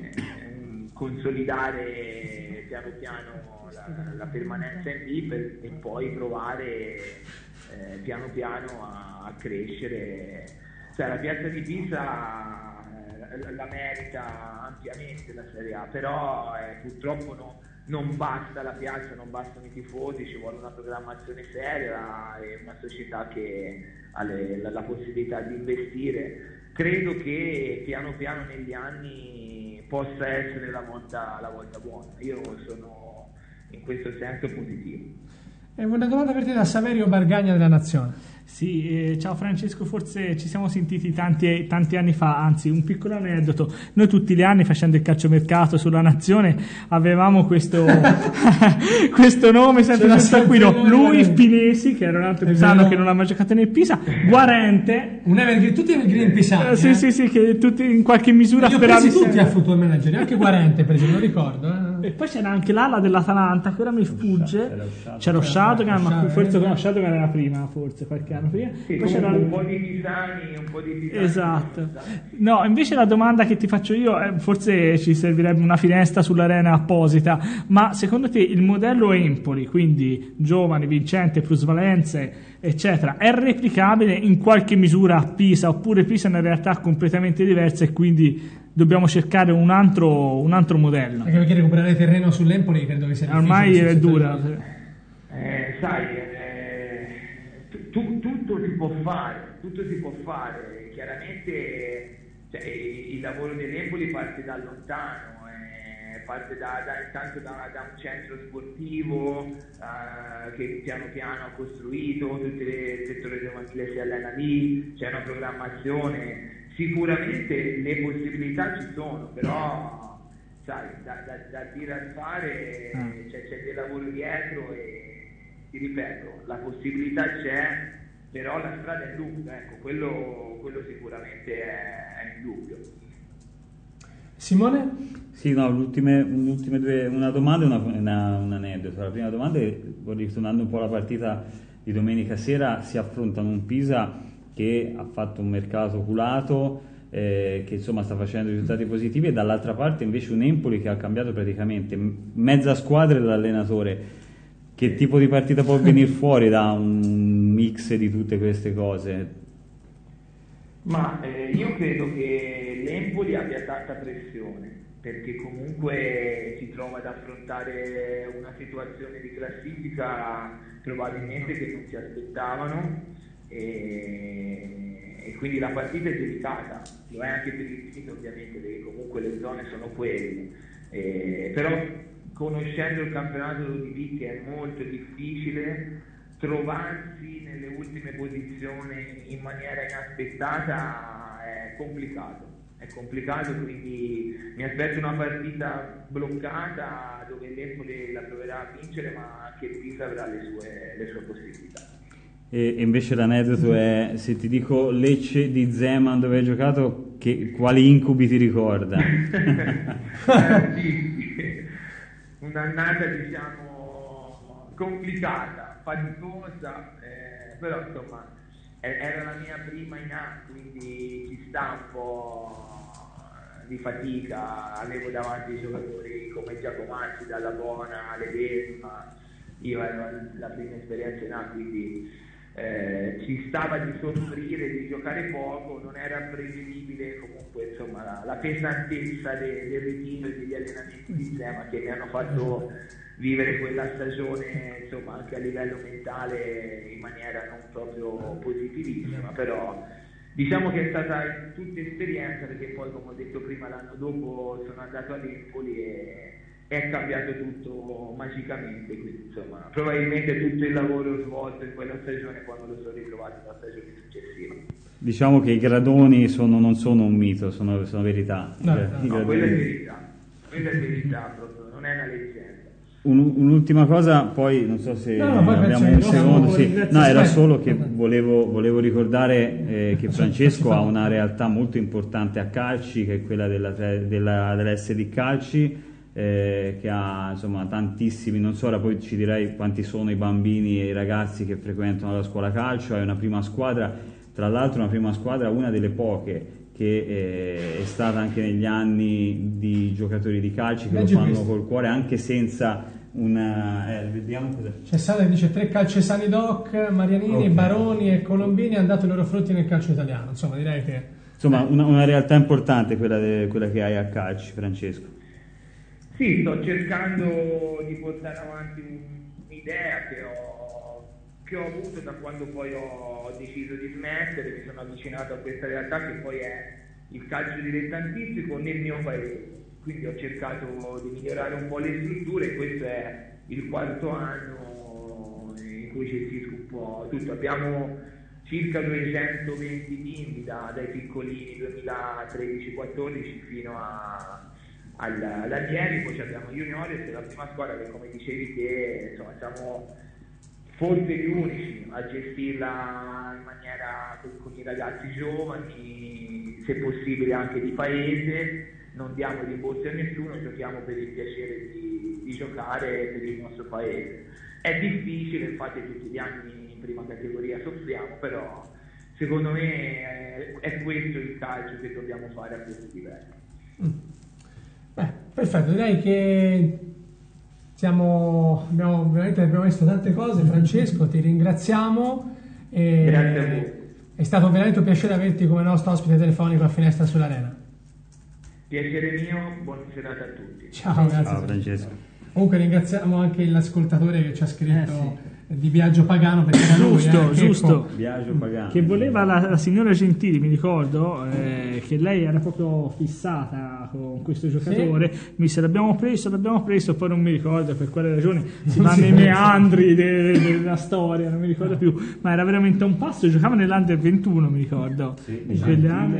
S6: consolidare piano piano la, la permanenza in B per, e poi provare eh, piano piano a, a crescere. Cioè, la piazza di Pisa eh, la merita ampiamente la Serie A, però eh, purtroppo no, non basta la piazza, non bastano i tifosi, ci vuole una programmazione seria e una società che ha le, la, la possibilità di investire. Credo che piano piano negli anni possa essere la volta, la volta buona. Io sono in questo senso positivo.
S3: E una domanda per te da Saverio Bargagna della Nazione.
S1: Sì, eh, ciao Francesco, forse ci siamo sentiti tanti, tanti anni fa, anzi un piccolo aneddoto, noi tutti gli anni facendo il calciomercato sulla Nazione avevamo questo, questo nome sempre sul taccuino, lui, Spinesi, che era un altro pisano che non ha mai giocato nel Pisa, Guarente,
S3: Un evergreen, tutti evergreen pisani.
S1: eh, sì
S3: eh?
S1: sì sì, che tutti in qualche misura
S3: Io ho
S1: speravi
S3: presi tutti a Football Manager, anche Guarente per esempio, lo ricordo. Eh?
S1: E poi c'era anche l'ala dell'Atalanta, che ora mi sfugge,
S4: C'era
S1: c'era Shadogan, ma
S3: Shadogan,
S1: forse
S3: eh.
S1: Shadogan era prima, forse qualche anno prima.
S6: Sì,
S1: Poi c'era
S6: un po' di pisani, un po' di pisani.
S1: Esatto. No, invece la domanda che ti faccio io, eh, forse ci servirebbe una finestra sull'arena apposita, ma secondo te il modello Empoli, quindi giovani, vincente, plusvalenze, eccetera, è replicabile in qualche misura a Pisa, oppure Pisa è una realtà completamente diversa e quindi dobbiamo cercare un altro, un altro modello?
S3: Anche perché recuperare terreno sull'Empoli credo che sia difficile.
S1: Ormai è dura.
S6: Eh, sai, eh, tu- tutto si può fare, tutto si può fare. Chiaramente cioè, il, il lavoro dell'Empoli parte da lontano, eh, parte da, da, intanto da, da un centro sportivo eh, che piano piano ha costruito, tutto il settore giovanile si allena lì, c'è una programmazione. Sicuramente le possibilità ci sono, però sai, da, da, da dire a fare
S1: Mm.
S6: c'è, c'è del lavoro dietro e ti ripeto, la possibilità c'è, però la strada è lunga, ecco, quello, quello sicuramente è, è indubbio.
S3: Simone?
S4: Sì, no, l'ultime, l'ultime due, una domanda e una, una, un aneddoto. La prima domanda è, ritornando un po' alla partita di domenica sera, si affrontano un Pisa che ha fatto un mercato oculato, eh, che insomma sta facendo risultati positivi, e dall'altra parte invece un Empoli che ha cambiato praticamente mezza squadra dell'allenatore. Che tipo di partita può venire fuori da un mix di tutte queste cose?
S6: Ma eh, io credo che l'Empoli abbia tanta pressione, perché comunque si trova ad affrontare una situazione di classifica probabilmente che non si aspettavano, e, e quindi la partita è delicata, lo è anche per il Pisa ovviamente, perché comunque le zone sono quelle, eh, però conoscendo il campionato di B che è molto difficile, trovarsi nelle ultime posizioni in maniera inaspettata è complicato, è complicato, quindi mi aspetto una partita bloccata dove l'Empoli la proverà a vincere, ma anche il Pisa avrà le sue, le sue possibilità.
S4: E e invece l'aneddoto è, se ti dico Lecce di Zeman dove hai giocato, che, quali incubi ti ricorda?
S6: eh, sì, sì. Un'annata diciamo complicata, faticosa, eh, però insomma era la mia prima in A, quindi ci sta un po' di fatica, avevo davanti giocatori come Giacomacci, Dalla Bona, Ledesma, io ero la prima esperienza in A, quindi eh, si stava di soffrire, di giocare poco, non era prevedibile comunque insomma la, la pesantezza de, del ritiro e degli allenamenti di insieme che mi hanno fatto vivere quella stagione insomma anche a livello mentale in maniera non proprio positivissima, però diciamo che è stata tutta esperienza, perché poi come ho detto prima l'anno dopo sono andato all'Empoli e è cambiato tutto magicamente, quindi insomma probabilmente tutto il lavoro svolto in quella stagione poi me lo sono ritrovato nella stagione successiva.
S4: Diciamo che i gradoni sono, non sono un mito, sono, sono verità.
S3: No,
S4: cioè,
S3: no,
S6: No, quella è verità, quella è verità proprio, non è una leggenda.
S4: Un, un'ultima cosa, poi non so se
S3: No, no, poi penso
S4: abbiamo un
S3: che
S4: secondo.
S3: no,
S4: Sì.
S3: grazie,
S4: No, era
S3: aspetta.
S4: solo che volevo, volevo ricordare eh, che Francesco ha una realtà molto importante a Calci, che è quella della, della, dell'S D Calci, eh, che ha insomma tantissimi, non so, ora poi ci direi quanti sono i bambini e i ragazzi che frequentano la scuola calcio. È una prima squadra, tra l'altro una prima squadra, una delle poche che eh, è stata anche negli anni di giocatori di calcio che
S3: Leggi
S4: lo fanno
S3: questo.
S4: col cuore, anche senza una... Eh, vediamo cosa...
S3: C'è Sala che dice tre calcesani doc, Marianini,
S4: Ok.
S3: Baroni e Colombini hanno dato i loro frutti nel calcio italiano, insomma direi che
S4: Insomma, una, una realtà importante quella, de- quella che hai a Calci, Francesco.
S6: Sì, sto cercando di portare avanti un'idea che ho, che ho avuto da quando poi ho deciso di smettere, mi sono avvicinato a questa realtà che poi è il calcio dilettantistico nel mio paese, quindi ho cercato di migliorare un po' le strutture. Questo è il quarto anno in cui gestisco un po' tutto. Abbiamo circa duecentoventi bimbi da, dai piccolini duemilatredici quattordici fino a all'Allieri, poi abbiamo Juniores e la prima squadra che come dicevi te insomma siamo forse gli unici a gestirla in maniera con, con i ragazzi giovani, se possibile anche di paese, non diamo rimborsi a nessuno, giochiamo per il piacere di, di giocare per il nostro paese. È difficile, infatti tutti gli anni in prima categoria soffriamo, però secondo me è, è questo il calcio che dobbiamo fare a questo livello.
S3: Mm. Beh, perfetto, direi che siamo, abbiamo veramente abbiamo visto tante cose. Francesco, ti ringraziamo. E
S6: Grazie a voi.
S3: È stato veramente un piacere averti come nostro ospite telefonico a Finestra sull'Arena.
S6: Piacere mio, buona serata a tutti.
S3: Ciao, grazie.
S4: Ciao Francesco.
S3: Comunque ringraziamo anche l'ascoltatore che ci ha scritto di Biagio Pagano, perché era lui,
S1: Giusto,
S3: eh,
S1: giusto.
S4: Biagio Pagano.
S1: Che voleva la, la signora Gentili, mi ricordo, eh, che lei era proprio fissata con questo giocatore. Mi disse l'abbiamo preso, l'abbiamo preso, poi non mi ricordo per quale ragione, si va nei meandri de- de- della storia, non mi ricordo più, ma era veramente a un passo, giocava nell'Under ventuno, mi ricordo.
S4: Sì,
S1: in quegli
S4: Gentile,
S1: anni.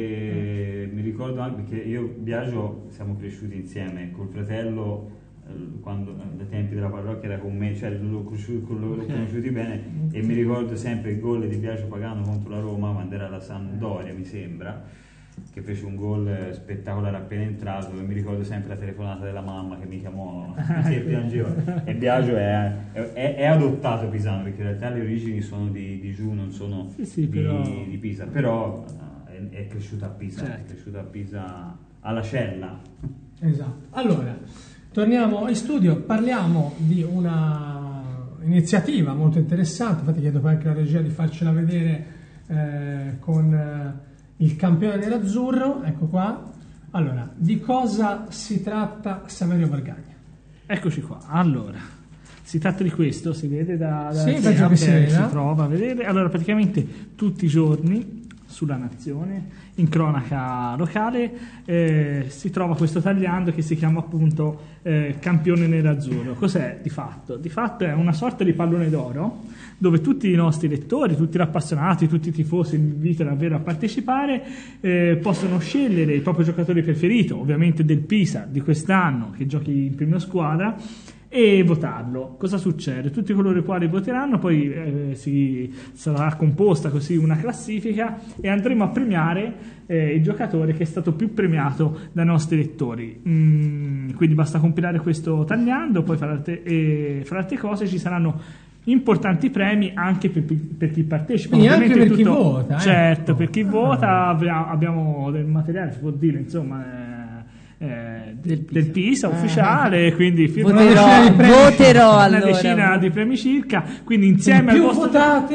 S4: e mi ricordo anche che io e Biagio siamo cresciuti insieme col fratello eh, quando eh, dai tempi della parrocchia era con me, cioè l'ho conosciuto, l'ho
S1: Ok.
S4: conosciuti bene, e mi ricordo sempre il gol di Biagio Pagano contro la Roma quando era la Sampdoria, mi sembra, che fece un gol eh, spettacolare appena entrato, e mi ricordo sempre la telefonata della mamma che mi chiamò e piangeva. E Biagio è, è, è adottato pisano, perché in realtà le origini sono di, di giù, non sono
S1: Sì, sì,
S4: di,
S1: però-
S4: di Pisa, però eh, è, è cresciuta a Pisa,
S1: Certo.
S4: è cresciuta a Pisa alla cella.
S3: Esatto. Allora, torniamo in studio, parliamo di una iniziativa molto interessante, infatti chiedo poi anche alla regia di farcela vedere eh, con eh, il campione nerazzurro, ecco qua. Allora, di cosa si tratta Saverio Bargagna?
S1: Eccoci qua, allora, si tratta di questo, si vede da, da
S3: Sì, penso che si veda.
S1: si prova a vedere. Allora, praticamente tutti i giorni sulla Nazione, in cronaca locale, eh, si trova questo tagliando che si chiama appunto eh, campione nerazzurro. Cos'è di fatto? Di fatto è una sorta di pallone d'oro dove tutti i nostri lettori, tutti gli appassionati, tutti i tifosi, invito davvero a partecipare, eh, possono scegliere il proprio giocatore preferito, ovviamente del Pisa di quest'anno che giochi in prima squadra, e votarlo. Cosa succede? Tutti coloro i quali voteranno, poi eh, si sarà composta così una classifica e andremo a premiare eh, il giocatore che è stato più premiato dai nostri lettori. Mm, quindi basta compilare questo tagliando, poi fra altre, e fra altre cose ci saranno importanti premi anche per, per chi partecipa.
S3: Quindi anche
S1: Ovviamente
S3: per chi
S1: tutto-
S3: vota, eh?
S1: certo, per chi
S3: Ah.
S1: vota abbiamo, abbiamo del materiale, si può dire, insomma, eh, eh, del, del Pisa ufficiale, quindi fino
S3: Voterò-
S2: Voterò,
S3: Una decina di premi
S2: voterò
S1: una
S2: allora.
S1: decina di premi circa, quindi insieme
S3: più
S1: al vostro
S3: votate,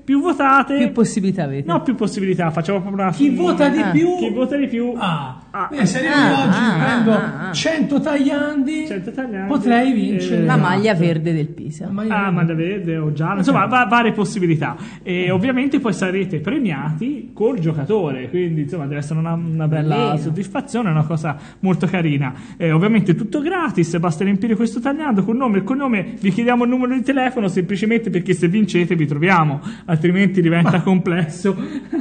S1: più votate,
S2: Più possibilità avete.
S1: no, più possibilità. Facciamo proprio una
S3: Chi vota di
S2: Ah.
S3: più?
S1: chi vota di più.
S3: Ah,
S1: Ah.
S3: eh, se arrivo
S2: Ah,
S3: oggi
S2: ah,
S3: prendo
S2: ah, ah.
S3: cento tagliandi,
S1: cento tagliandi,
S3: potrei vincere
S1: eh,
S2: La
S1: esatto.
S2: maglia verde del Pisa.
S3: La maglia
S1: Ah,
S3: verde.
S1: maglia verde o gialla, insomma, va- varie possibilità. E ovviamente poi sarete premiati col giocatore, quindi insomma deve essere una, una bella
S2: Bellino.
S1: soddisfazione, una cosa molto carina. Eh, ovviamente tutto gratis, basta riempire questo tagliando con nome e cognome, vi chiediamo il numero di telefono semplicemente perché se vincete vi troviamo, altrimenti diventa complesso.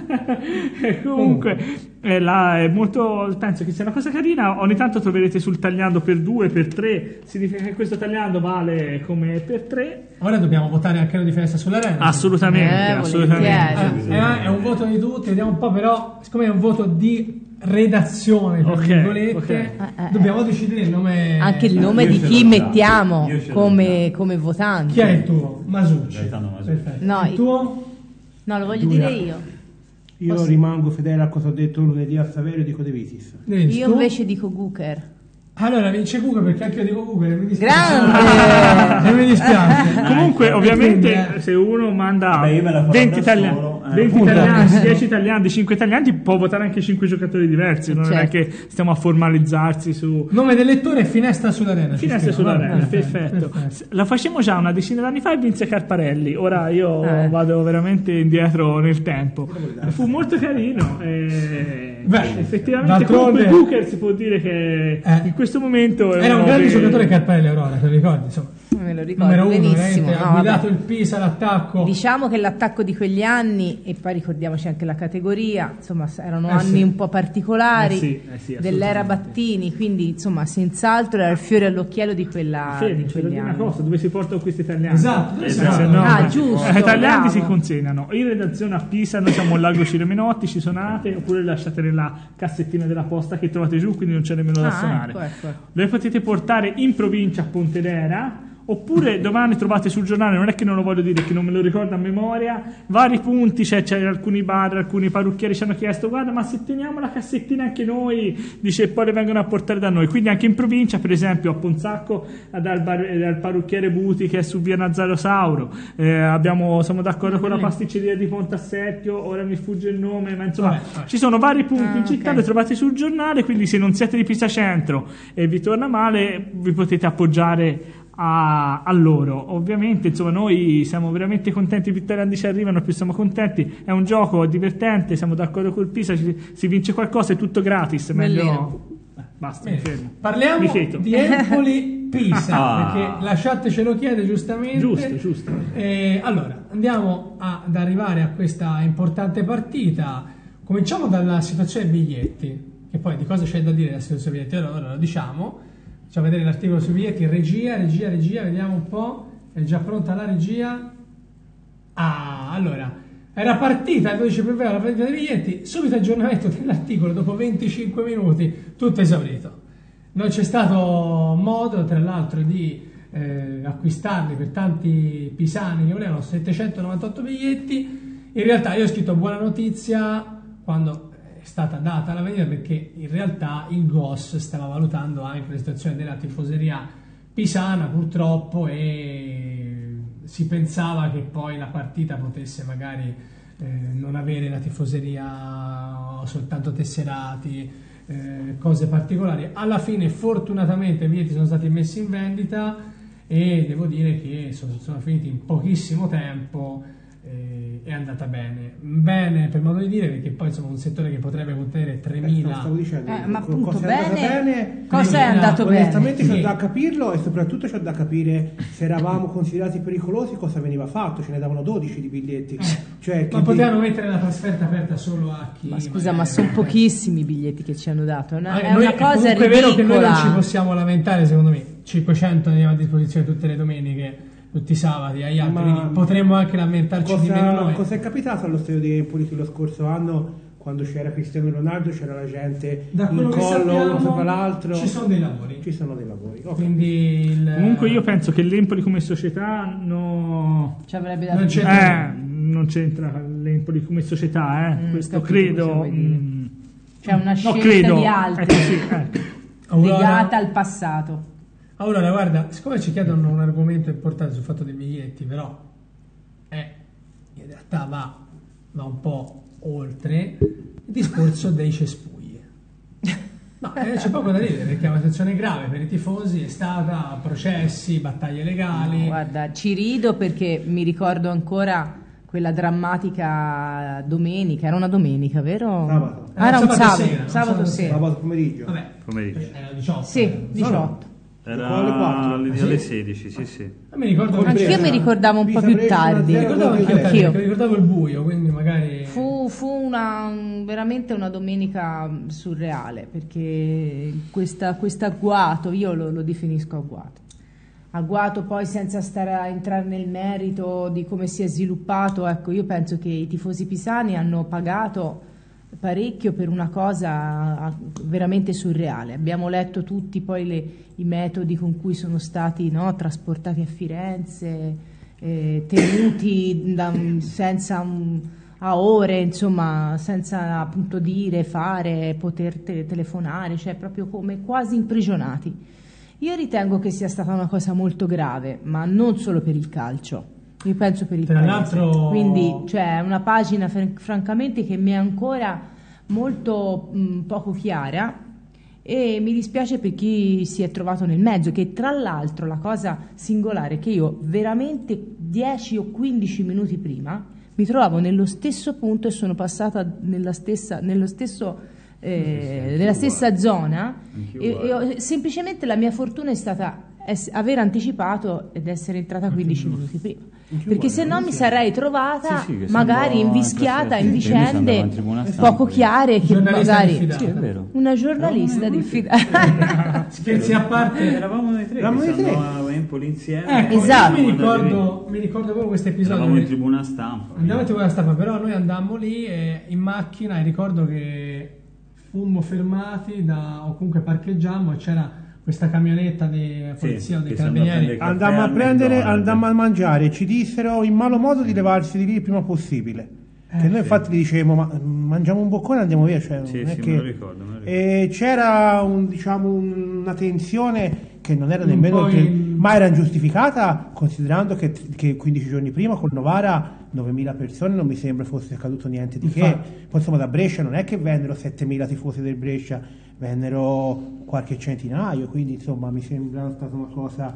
S1: E comunque eh, là è molto, penso che sia una cosa carina. Ogni tanto troverete sul tagliando per due, per tre, significa che questo tagliando vale come per tre.
S3: Ora dobbiamo votare anche la differenza sull'arena.
S1: Assolutamente,
S2: Eh,
S1: assolutamente.
S2: volentieri.
S3: Eh, eh, è un voto di tutti, vediamo un po', però, siccome è un voto di redazione, tra
S1: Ok,
S3: virgolette,
S1: ok.
S2: Eh, eh,
S3: dobbiamo decidere il nome.
S2: Anche il nome
S4: io
S2: di
S4: ce
S2: chi
S4: l'ho già.
S2: mettiamo
S4: Io ce l'ho
S2: come,
S4: già.
S2: come votante.
S3: Chi è il tuo? Masucci.
S4: Gaetano Masucci.
S3: Perfetto.
S2: No,
S3: il
S2: il-
S3: tuo?
S2: No, lo voglio
S5: Giulia.
S2: dire io.
S5: Io
S2: Posso-
S5: rimango fedele a cosa ho detto lunedì a Saverio e dico De Vitis.
S3: Denis,
S2: Io
S3: tu?
S2: invece dico Guker.
S3: Allora vince Google perché anche io dico Google, mi dispiace.
S2: Grande!
S3: E mi dispiace.
S1: Comunque,
S3: Eh,
S1: ovviamente,
S3: quindi, eh,
S1: se uno manda
S4: Vabbè, io me la farò
S1: venti,
S4: da
S1: italiani,
S4: solo, eh.
S1: venti
S3: Appunto.
S1: italiani, dieci italiani, cinque italiani, può votare anche cinque giocatori diversi. Non è
S2: Certo.
S1: che stiamo a formalizzarsi su
S3: Nome del lettore è Finestra sull'arena. ci
S1: finestre
S3: scrivono.
S1: sull'arena.
S3: Va bene,
S1: Perfetto.
S3: perfetto.
S1: La facciamo già una decina d'anni fa e vinse Carparelli. Ora io
S2: Eh.
S1: vado veramente indietro nel tempo. Fu molto carino. E
S3: Beh,
S1: effettivamente,
S3: d'altronde-
S1: comunque, Booker si può dire che
S3: Eh.
S1: in questo momento è
S3: Era un
S1: uno
S3: grande
S1: dei-
S3: giocatore Carparelli Aurora, te lo ricordi? Insomma,
S2: Me lo ricordo
S3: numero uno,
S2: benissimo.
S3: veramente,
S2: No,
S3: ha guidato
S2: vabbè.
S3: il Pisa all'attacco.
S2: Diciamo che l'attacco di quegli anni, e poi ricordiamoci anche la categoria, insomma erano
S3: Eh
S2: anni
S3: sì.
S2: un po' particolari
S1: Eh sì, eh sì,
S2: dell'era
S1: assolutamente.
S2: Battini, quindi insomma senz'altro era il fiore all'occhiello di quella
S1: Fermi,
S2: di
S1: c'è da
S2: quegli
S1: dire una
S2: anni.
S1: cosa, dove si portano questi italiani?
S3: Esatto, dove si
S1: Eh,
S3: portano?
S1: se no,
S2: Ah,
S1: eh,
S2: giusto,
S1: eh, italiani
S2: bravo.
S1: si consegnano in redazione a Pisa, noi siamo al Lago Ciremenotti, ci suonate oppure li lasciate nella cassettina della posta che trovate giù, quindi non c'è nemmeno da
S2: Ah,
S1: suonare.
S2: ecco, ecco, ecco.
S1: Le potete portare in provincia a Pontedera. Oppure domani trovate sul giornale, non è che non lo voglio dire, che non me lo ricordo a memoria, vari punti, c'è, c'è alcuni bar, alcuni parrucchieri ci hanno chiesto guarda ma se teniamo la cassettina anche noi, dice, e poi le vengono a portare da noi, quindi anche in provincia, per esempio a Ponzacco dal, bar, dal parrucchiere Buti che è su via Nazaro Sauro, eh, abbiamo, siamo d'accordo con la pasticceria di Pontasserpio, ora mi sfugge il nome, ma insomma
S3: Vabbè, vabbè.
S1: ci sono vari punti
S2: Ah,
S1: in città,
S2: ok.
S1: le trovate sul giornale, quindi se non siete di Pisa Centro e vi torna male vi potete appoggiare a, a loro. Ovviamente insomma noi siamo veramente contenti, più italiani ci arrivano più siamo contenti, è un gioco divertente, siamo d'accordo col Pisa, ci- si vince qualcosa, è tutto gratis, meglio
S2: Bellino.
S1: eh, basta, mi fermo.
S3: Parliamo
S1: Mi feto.
S3: di Empoli-Pisa,
S4: Ah.
S3: perché la chat ce lo chiede giustamente.
S1: Giusto, giusto.
S3: Eh, allora, andiamo a- ad arrivare a questa importante partita. Cominciamo dalla situazione biglietti, che poi di cosa c'è da dire della situazione biglietti, allora lo diciamo. Facciamo vedere l'articolo sui biglietti, regia, regia, regia, vediamo un po', è già pronta la regia? Ah, allora, era partita il dodici febbraio la vendita dei biglietti, subito aggiornamento dell'articolo, dopo venticinque minuti, tutto esaurito. Non c'è stato modo, tra l'altro, di eh, acquistarli per tanti pisani che volevano settecentonovantotto biglietti. In realtà io ho scritto buona notizia quando è stata data la vendita, perché in realtà il G O S stava valutando anche la situazione della tifoseria pisana purtroppo, e si pensava che poi la partita potesse magari eh, non avere la tifoseria o soltanto tesserati, eh, cose particolari. Alla fine fortunatamente i biglietti sono stati messi in vendita e devo dire che sono, sono finiti in pochissimo tempo. Eh, è andata bene, bene per modo di dire, perché poi insomma un settore che potrebbe contenere
S5: Eh,
S3: tremila.
S5: no, stavo dicendo,
S2: Eh, ma
S5: co-
S2: appunto,
S5: cosa è andata
S2: bene-
S5: bene,
S2: cosa è
S5: tremila.
S2: andato bene?
S5: Onestamente c'è
S3: Sì.
S5: da capirlo, e soprattutto c'è da capire se eravamo considerati pericolosi cosa veniva fatto, ce ne davano dodici di biglietti, cioè che
S3: Ma
S5: di-
S3: potevano mettere la trasferta aperta solo a chi.
S2: Ma scusa,
S3: magari-
S2: ma sono pochissimi i biglietti che ci hanno dato, è una,
S3: Eh,
S2: è
S3: noi-
S2: una cosa
S3: comunque è vero che noi non ci
S2: ridicola.
S3: possiamo lamentare, secondo me. cinquecento andiamo a disposizione tutte le domeniche, tutti i sabati, agli altri,
S5: Ma-
S3: quindi potremmo anche lamentarci di meno
S5: cosa,
S3: noi.
S5: cosa è capitato allo stadio di Empoli che lo scorso anno, quando c'era Cristiano Ronaldo, c'era la gente
S3: Da
S5: in
S3: quello che
S5: collo uno
S3: sappiamo,
S5: sopra l'altro?
S3: ci sono dei lavori.
S5: Ci sono dei lavori. Ok.
S3: Quindi il-
S1: Comunque io penso che l'Empoli come società no...
S2: Ci avrebbe dato
S3: Non
S2: di-
S3: c'è-
S1: Eh, non c'entra l'Empoli come società, eh.
S2: Mm,
S1: questo
S2: capito
S1: credo.
S2: cosa vuoi dire.
S1: mm,
S2: C'è una
S1: no,
S2: scelta
S1: credo.
S2: di altri
S1: Ecco, sì, ecco.
S3: Aurora-
S2: legata al passato.
S3: Allora, guarda, siccome ci chiedono un argomento importante sul fatto dei biglietti, però è in realtà va, va un po' oltre il discorso dei cespugli. No, eh, c'è poco da dire perché è una situazione grave per i tifosi, è stata processi, battaglie legali.
S2: No, guarda, ci rido perché mi ricordo ancora quella drammatica domenica, era una domenica, vero?
S5: Sabato.
S2: Ah, era un
S3: Sabato
S2: sabato,
S3: sera,
S2: sabato
S3: sabato
S2: sera.
S5: Sabato pomeriggio.
S3: Vabbè,
S4: Pomeriggio.
S3: era diciotto.
S2: Sì,
S3: eh.
S2: diciotto.
S4: Era
S5: alle quattro.
S4: alle,
S3: Sì?
S4: alle sedici, sì, sì.
S3: Ah, mi ricordo che
S2: Anch'io mi ricordavo un po' più tardi.
S3: mi ricordavo anche
S2: Anch'io.
S3: tardi, perché ricordavo il buio, quindi magari
S2: Fu, fu una, veramente una domenica surreale perché questa, questo agguato, io lo, lo definisco agguato. Agguato poi senza stare a entrare nel merito di come si è sviluppato, ecco, io penso che i tifosi pisani hanno pagato parecchio per una cosa veramente surreale. Abbiamo letto tutti poi le, i metodi con cui sono stati, no, trasportati a Firenze, eh, tenuti da, senza un, a ore, insomma, senza appunto dire, fare, poter te- telefonare, cioè proprio come quasi imprigionati. Io ritengo che sia stata una cosa molto grave, ma non solo per il calcio. Io penso per il
S3: Tra
S2: paese.
S3: l'altro-
S2: Quindi, cioè, è una pagina fr- francamente che mi è ancora molto mh, poco chiara e mi dispiace per chi si è trovato nel mezzo, che tra l'altro la cosa singolare è che io veramente dieci o quindici minuti prima mi trovavo nello stesso punto e sono passata nella stessa, nello stesso eh,
S4: sì,
S2: nella stessa
S4: uguale.
S2: zona
S4: Anch'io
S2: e, e
S4: uguale.
S2: ho- semplicemente la mia fortuna è stata ess- aver anticipato ed essere entrata quindici minuti prima, perché se no mi sarei trovata
S4: Sì, sì, che
S2: magari
S4: sembrava-
S2: invischiata in
S4: sì, sì, io sono andato
S2: vicende
S4: in tribuna stampa,
S2: poco
S4: io.
S2: chiare che
S3: Giornalista
S2: magari
S3: diffidata.
S4: Sì, è vero.
S2: una giornalista diffidata.
S3: scherzi a parte.
S4: Eravamo noi tre,
S5: Eravamo
S4: che
S5: noi tre.
S4: andavamo a Empoli insieme.
S3: Ecco,
S4: e
S2: Esatto.
S3: io mi
S4: siamo andati
S3: ricordo, mi ricordo proprio questo
S4: lì.
S3: episodio.
S4: Eravamo in tribuna stampa.
S3: Andiamo in tribuna stampa, però noi andammo lì e in macchina e ricordo che fummo fermati da, o comunque parcheggiammo e c'era questa camionetta di polizia o dei
S4: che si andava a
S3: carabinieri.
S4: prendere
S5: Andammo a
S4: Caffè al
S5: prendere,
S4: McDonald's.
S5: andammo a mangiare, ci dissero in malo modo di levarsi di lì il prima possibile. Che noi infatti gli dicevamo, ma mm, mangiamo un boccone e andiamo via. Cioè,
S4: Sì,
S5: non è
S4: sì,
S5: che...
S4: me lo ricordo, me lo ricordo.
S5: E c'era un, diciamo, una tensione che non era
S3: Un
S5: nemmeno,
S3: po'
S5: che-
S3: in-
S5: ma era ingiustificata, considerando che, che quindici giorni prima col Novara novemila persone non mi sembra fosse accaduto niente di che.
S3: Infatti.
S5: Poi insomma da Brescia non è che vennero settemila tifosi del Brescia, vennero qualche centinaio, quindi insomma mi sembra stata una cosa,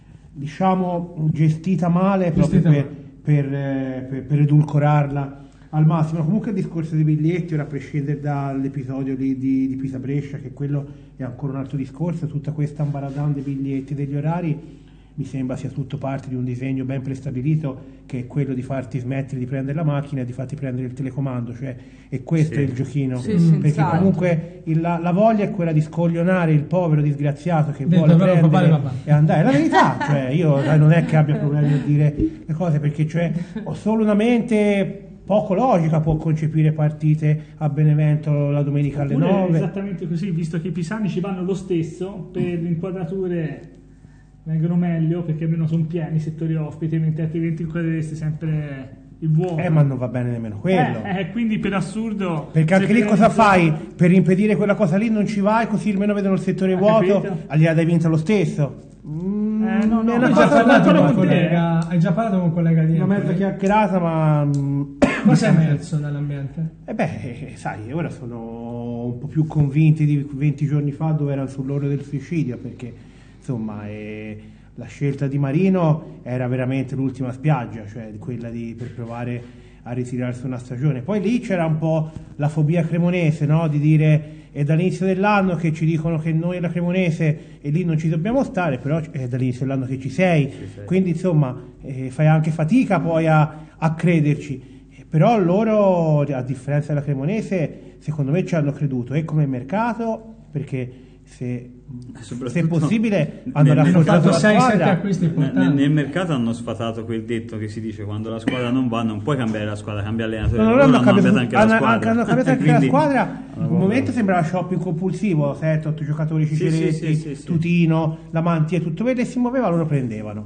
S5: diciamo, gestita male
S3: Gestita
S5: proprio per,
S3: male.
S5: per, eh, per- per edulcorarla al massimo. Comunque il discorso dei biglietti, ora a prescindere dall'episodio lì di, di Pisa Brescia, che quello è ancora un altro discorso, tutta questa ambaradan dei biglietti, degli orari, mi sembra sia tutto parte di un disegno ben prestabilito, che è quello di farti smettere di prendere la macchina e di farti prendere il telecomando, cioè, e questo
S4: Sì.
S5: è il giochino.
S2: Sì,
S5: perché
S2: senz'altro.
S5: comunque il- la, la voglia è quella di scoglionare il povero disgraziato che
S3: Detto
S5: vuole
S3: proprio
S5: prendere
S3: papà, papà.
S5: e andare. È la verità, cioè io dai, non è che abbia problemi a dire le cose, perché cioè, ho solo una mente poco logica può concepire partite a Benevento la domenica alle
S1: Oppure è
S5: nove.
S1: esattamente così, visto che i pisani ci vanno lo stesso, per le inquadrature vengono meglio perché almeno sono pieni i settori ospiti, mentre altrimenti inquadrereste sempre il vuoto.
S5: Eh, ma non va bene nemmeno quello.
S1: Eh, eh, quindi per assurdo,
S5: Perché anche
S1: se
S5: lì cosa
S1: penso-
S5: fai? Per impedire quella cosa lì non ci vai, così almeno vedono il settore
S1: Ha
S5: vuoto,
S1: capito?
S5: allora dai vinto lo stesso. Mm,
S1: Eh, no, no,
S5: è una
S3: Hai
S1: ma
S3: già,
S5: cosa
S3: parlato
S1: quello
S3: con un
S1: con te,
S3: collega, hai già parlato con un collega di
S5: una
S3: Empoli?
S5: mezza chiacchierata, ma mm,
S3: Cosa è emerso dall'ambiente?
S5: eh beh, eh, sai, ora sono un po' più convinti di venti giorni fa dove erano sull'orlo del suicidio, perché insomma eh, la scelta di Marino era veramente l'ultima spiaggia, cioè quella di, per provare a ritirarsi una stagione. Poi lì c'era un po' la fobia cremonese, no? Di dire è dall'inizio dell'anno che ci dicono che noi la Cremonese e lì non ci dobbiamo stare, però è dall'inizio dell'anno che ci sei,
S4: Ci sei.
S5: quindi insomma eh, fai anche fatica poi a, a crederci. Eh, Però loro, a differenza della Cremonese, secondo me ci hanno creduto e come mercato, perché se,
S4: soprattutto
S5: se possibile
S4: nel-
S5: hanno
S4: nel-
S5: rafforzato
S3: fatto
S5: la
S3: sei sette
S5: squadra.
S3: acquisti
S4: Nel,
S3: importanti.
S4: nel mercato hanno sfatato quel detto che si dice quando la squadra non va non puoi cambiare la squadra, cambia allenatore.
S5: No, no,
S4: Loro
S5: hanno
S4: hanno
S5: cambiato,
S4: cambiato anche la
S5: hanno-
S4: squadra.
S5: anche- hanno cambiato anche la
S4: Quindi-
S5: squadra.
S4: Allora,
S5: Un momento
S4: proprio-
S5: sembrava shopping compulsivo, sette otto giocatori
S4: Sì,
S5: Ciceretti,
S4: sì, sì, sì, sì.
S5: Tutino, la Mantia, tutto quello che si muoveva loro prendevano.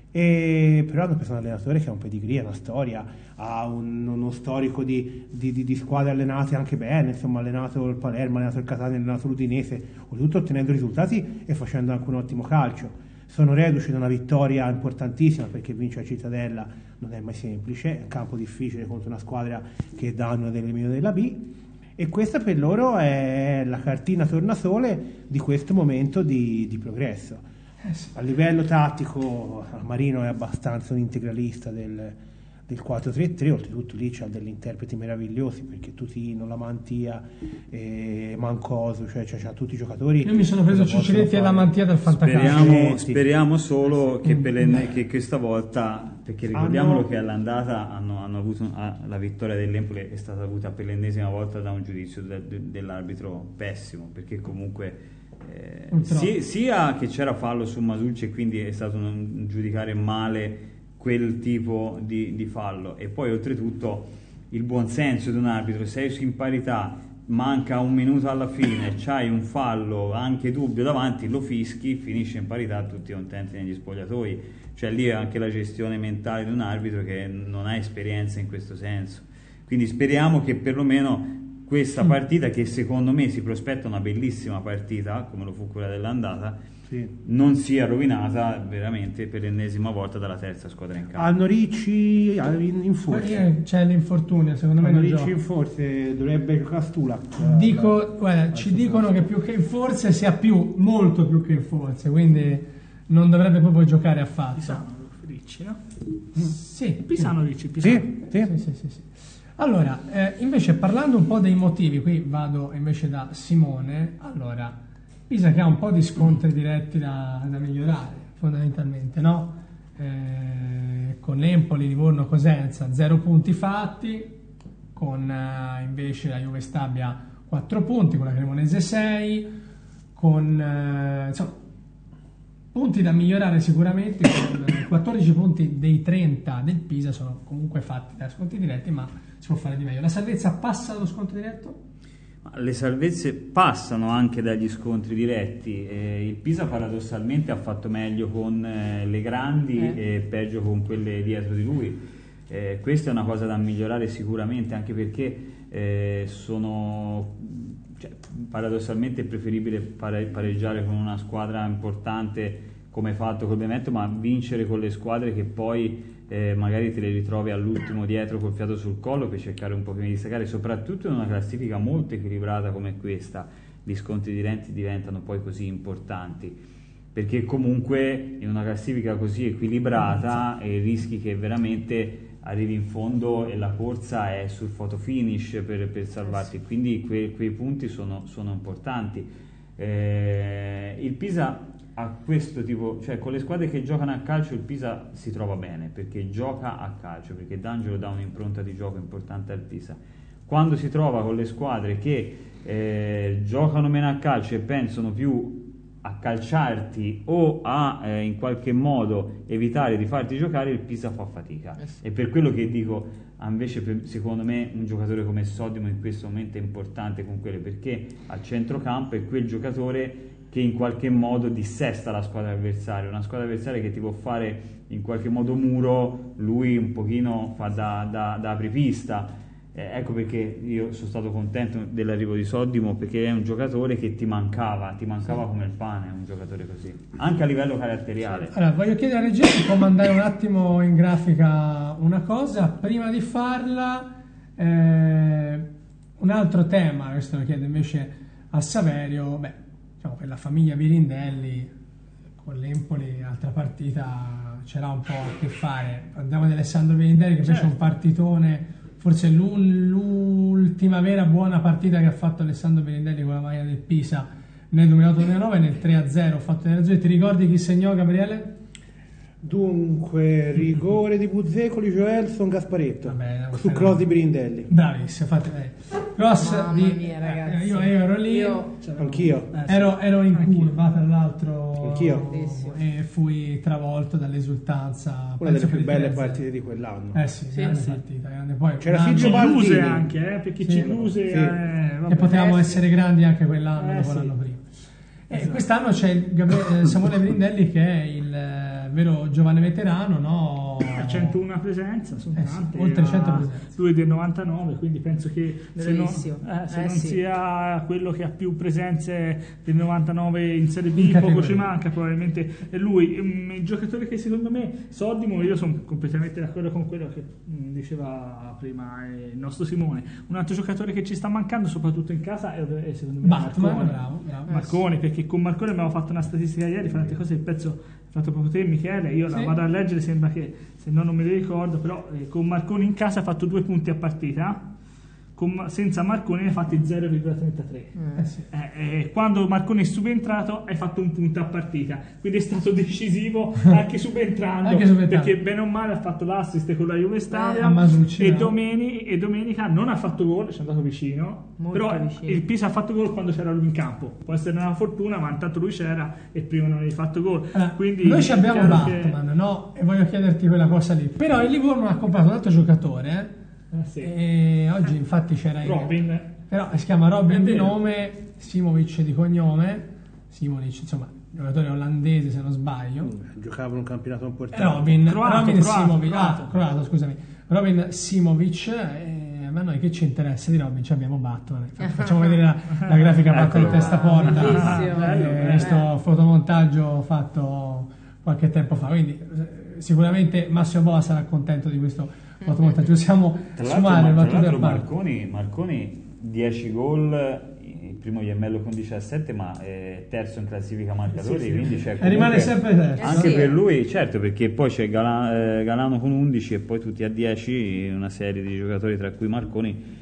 S5: E, però hanno preso un allenatore che ha un pedigree, ha una storia, ha un- uno storico di, di- di- di squadre allenate anche bene, insomma ha allenato il Palermo, ha allenato il Catania, ha allenato l'Udinese, oltretutto ottenendo risultati e facendo anche un ottimo calcio. sono reduci da una vittoria importantissima, perché vincere a Cittadella non è mai semplice, è un campo difficile contro una squadra che è da una delle migliori della B, e questa per loro è la cartina tornasole di questo momento di, di progresso.
S3: Eh sì.
S5: A livello tattico Marino è abbastanza un integralista del, del quattro tre tre, oltretutto lì c'ha degli interpreti meravigliosi, perché Tutino, Lamantia, eh, Mancoso, cioè c'ha tutti i giocatori.
S3: Io mi sono preso Ciciletti e Lamantia dal Fantacalcio.
S4: Speriamo, speriamo solo che, per le, che questa volta, perché ricordiamolo
S5: Hanno...
S4: che all'andata hanno, hanno avuto la vittoria dell'Empoli è stata avuta per l'ennesima volta da un giudizio de, de, dell'arbitro pessimo, perché comunque eh, si, sia che c'era fallo su Masucci e quindi è stato un giudicare male quel tipo di, di fallo, e poi oltretutto il buonsenso di un arbitro, sei in parità, manca un minuto alla fine, c'hai un fallo anche dubbio davanti, lo fischi, finisce in parità, tutti contenti negli spogliatoi. Cioè lì è anche la gestione mentale di un arbitro che non ha esperienza in questo senso. Quindi speriamo che perlomeno questa partita, che secondo me si prospetta una bellissima partita come lo fu quella dell'andata, sì, non sia rovinata veramente per l'ennesima volta dalla terza squadra in campo.
S5: Hanno Ricci in, in forse.
S3: C'è l'infortunio, secondo me
S5: Hanno
S3: non
S5: Ricci
S3: gioca.
S5: in forse, dovrebbe giocare Stulak.
S3: Dico, guarda, ci dicono che più che in forse sia più, molto più che in forse, quindi non dovrebbe proprio giocare affatto.
S1: Pisano Ricci, no?
S3: Sì,
S1: Pisano Ricci, Pisano.
S5: Sì, sì.
S3: Sì, sì, sì, sì. Allora, eh, invece parlando un po' dei motivi, qui vado invece da Simone. Allora, Pisa che ha un po' di scontri diretti da, da migliorare, fondamentalmente, no? Eh, con l'Empoli, Livorno, Cosenza, zero punti fatti, con eh, invece la Juve Stabia quattro punti, con la Cremonese sei, con eh, insomma, punti da migliorare sicuramente, con quattordici punti dei trenta del Pisa sono comunque fatti da scontri diretti, ma si può fare di meglio. La salvezza passa dallo scontro diretto?
S4: Le salvezze passano anche dagli scontri diretti. Eh, il Pisa paradossalmente ha fatto meglio con eh, le grandi eh. e peggio con quelle dietro di lui. Eh, questa è una cosa da migliorare sicuramente, anche perché eh, sono cioè, paradossalmente è preferibile pare, pareggiare con una squadra importante come fatto col Benevento, ma vincere con le squadre che poi eh, magari te le ritrovi all'ultimo dietro col fiato sul collo per cercare un po' di staccare, soprattutto in una classifica molto equilibrata come questa. Gli scontri diretti diventano poi così importanti, perché comunque in una classifica così equilibrata eh, rischi che veramente arrivi in fondo e la corsa è sul photo finish per, per salvarti, quindi que, quei punti sono, sono importanti. Eh, il Pisa a questo tipo, cioè con le squadre che giocano a calcio il Pisa si trova bene, perché gioca a calcio, perché D'Angelo dà un'impronta di gioco importante al Pisa. Quando si trova con le squadre che eh, giocano meno a calcio e pensano più a calciarti o a eh, in qualche modo evitare di farti giocare, il Pisa fa fatica. Yes. E per quello che dico, invece per, secondo me un giocatore come Soddimo in questo momento è importante con quelle, perché al centrocampo è quel giocatore che in qualche modo dissesta la squadra avversaria, una squadra avversaria che ti può fare in qualche modo muro, lui un pochino fa da, da, da apripista. Eh, ecco perché io sono stato contento dell'arrivo di Soddimo, perché è un giocatore che ti mancava, ti mancava come il pane, un giocatore così, anche a livello caratteriale.
S3: Allora, voglio chiedere a Regia se può mandare un attimo in grafica una cosa, prima di farla eh, un altro tema, questo lo chiedo invece a Saverio, beh, diciamo, per la famiglia Birindelli con l'Empoli, altra partita ce l'ha un po' a che fare. Andiamo ad Alessandro Birindelli che fece un partitone, forse l'ultima vera buona partita che ha fatto Alessandro Birindelli con la maglia del Pisa nel duemilaotto duemilanove, nel tre a zero fatto nella Azzurri. Ti ricordi chi segnò, Gabriele?
S5: Dunque, rigore di Buzzecoli, Joelson, Gasparetto.
S3: Vabbè,
S5: su cross di Brindelli.
S3: Bravissimo, fate bene. Cross
S2: Mamma
S3: di
S2: mia, ragazzi.
S3: eh, io, io ero lì,
S2: Io-
S3: cioè,
S5: Anch'io.
S3: eh, ero, ero in
S1: Anch'io.
S3: curva tra l'altro.
S5: Anch'io.
S2: Bellissimo.
S3: E fui travolto dall'esultanza.
S5: Una
S3: penso
S5: delle più
S3: per
S5: belle
S3: tre a zero.
S5: partite di quell'anno.
S3: Eh sì, grande
S2: sì.
S3: partita, grande. Poi
S5: C'era
S3: un anno-
S5: Silvio
S1: Ci illuse
S5: Baldini.
S1: anche, eh, perché
S3: Sì.
S1: ci illuse
S5: Sì.
S1: eh,
S3: che
S1: vabbè.
S3: potevamo
S2: Eh,
S3: essere grandi anche quell'anno
S1: Eh,
S3: dopo
S1: sì.
S3: l'anno prima. E quest'anno c'è il Gabri- eh, Samuele Brindelli che è il eh, vero giovane veterano, no?
S1: centouno presenza, sono
S5: Eh sì,
S1: tante.
S5: oltre cento
S1: ah,
S5: presenze.
S1: Lui è del novantanove, quindi penso che se non,
S2: Bravissimo.
S1: eh, se
S2: Eh
S1: non
S2: sì.
S1: sia quello che ha più presenze del novantanove in Serie B,
S5: In
S1: poco
S5: categoria.
S1: ci manca, probabilmente è lui. Um, il giocatore che secondo me, Soddimo, io sono completamente d'accordo con quello che um, diceva prima il nostro Simone. Un altro giocatore che ci sta mancando, soprattutto in casa, è, è secondo me
S5: Batman,
S1: Marconi.
S5: bravo, bravo.
S1: Marconi, perché con Marconi abbiamo fatto una statistica ieri, fra altre cose il pezzo l'ha fatto proprio te Michele, io la
S5: Sì.
S1: vado a leggere, sembra che se no non me li ricordo, però eh, con Marconi in casa ha fatto due punti a partita, con, senza Marconi ne ha fatti zero virgola trentatré.
S5: Eh sì.
S1: Eh, eh, quando Marconi è subentrato hai fatto un punto a partita, quindi è stato decisivo anche subentrando,
S5: Anche subentrando.
S1: perché bene o male ha fatto l'assist con la Juve Stabia
S5: a Masucci,
S1: e,
S5: no?
S1: domeni- e domenica non ha fatto gol, ci è andato vicino,
S2: Molto
S1: però
S2: vicino.
S1: il Pisa ha fatto gol quando c'era lui in campo, può essere una fortuna ma intanto lui c'era e prima non avevi fatto gol.
S5: Allora,
S1: Quindi
S5: noi ci abbiamo
S1: è chiaro che-
S5: Batman, no? E voglio chiederti quella cosa lì. Però il Livorno ha comprato un altro giocatore, eh?
S1: Eh, sì.
S5: E oggi infatti c'era il-
S1: Robin.
S5: però si chiama Robin
S1: È
S5: di
S1: vero.
S5: nome, Simovic di cognome, Simonic insomma giocatore olandese se non sbaglio.
S7: Giocava in un campionato importante.
S5: Robin,
S1: Croato,
S5: Robin
S1: croato,
S5: Simovic,
S1: croato.
S5: ah, croato, scusami, Robin Simovic, eh, ma noi che ci interessa di Robin? Ci abbiamo Batman. Infatti, facciamo vedere la, la grafica fatta in
S4: Eccolo.
S5: testa porta,
S2: Bellissimo.
S1: Bello,
S5: eh,
S1: bello.
S5: questo fotomontaggio fatto qualche tempo fa, quindi eh, sicuramente Massimo Bova sarà contento di questo fotomontaggio. Possiamo
S4: Tra
S5: sumare
S4: l'altro, ma-
S5: battute
S4: tra l'altro
S5: a parte.
S4: Marconi, Marconi dieci gol, il primo Iemmello con diciassette, ma è terzo in classifica marcatori,
S1: Sì, sì.
S4: quindi c'è
S5: E rimane
S4: comunque-
S5: sempre terzo.
S2: Eh
S4: anche
S2: sì.
S4: per lui, certo, perché poi c'è Gala- eh, Galano con undici e poi tutti a dieci, una serie di giocatori tra cui Marconi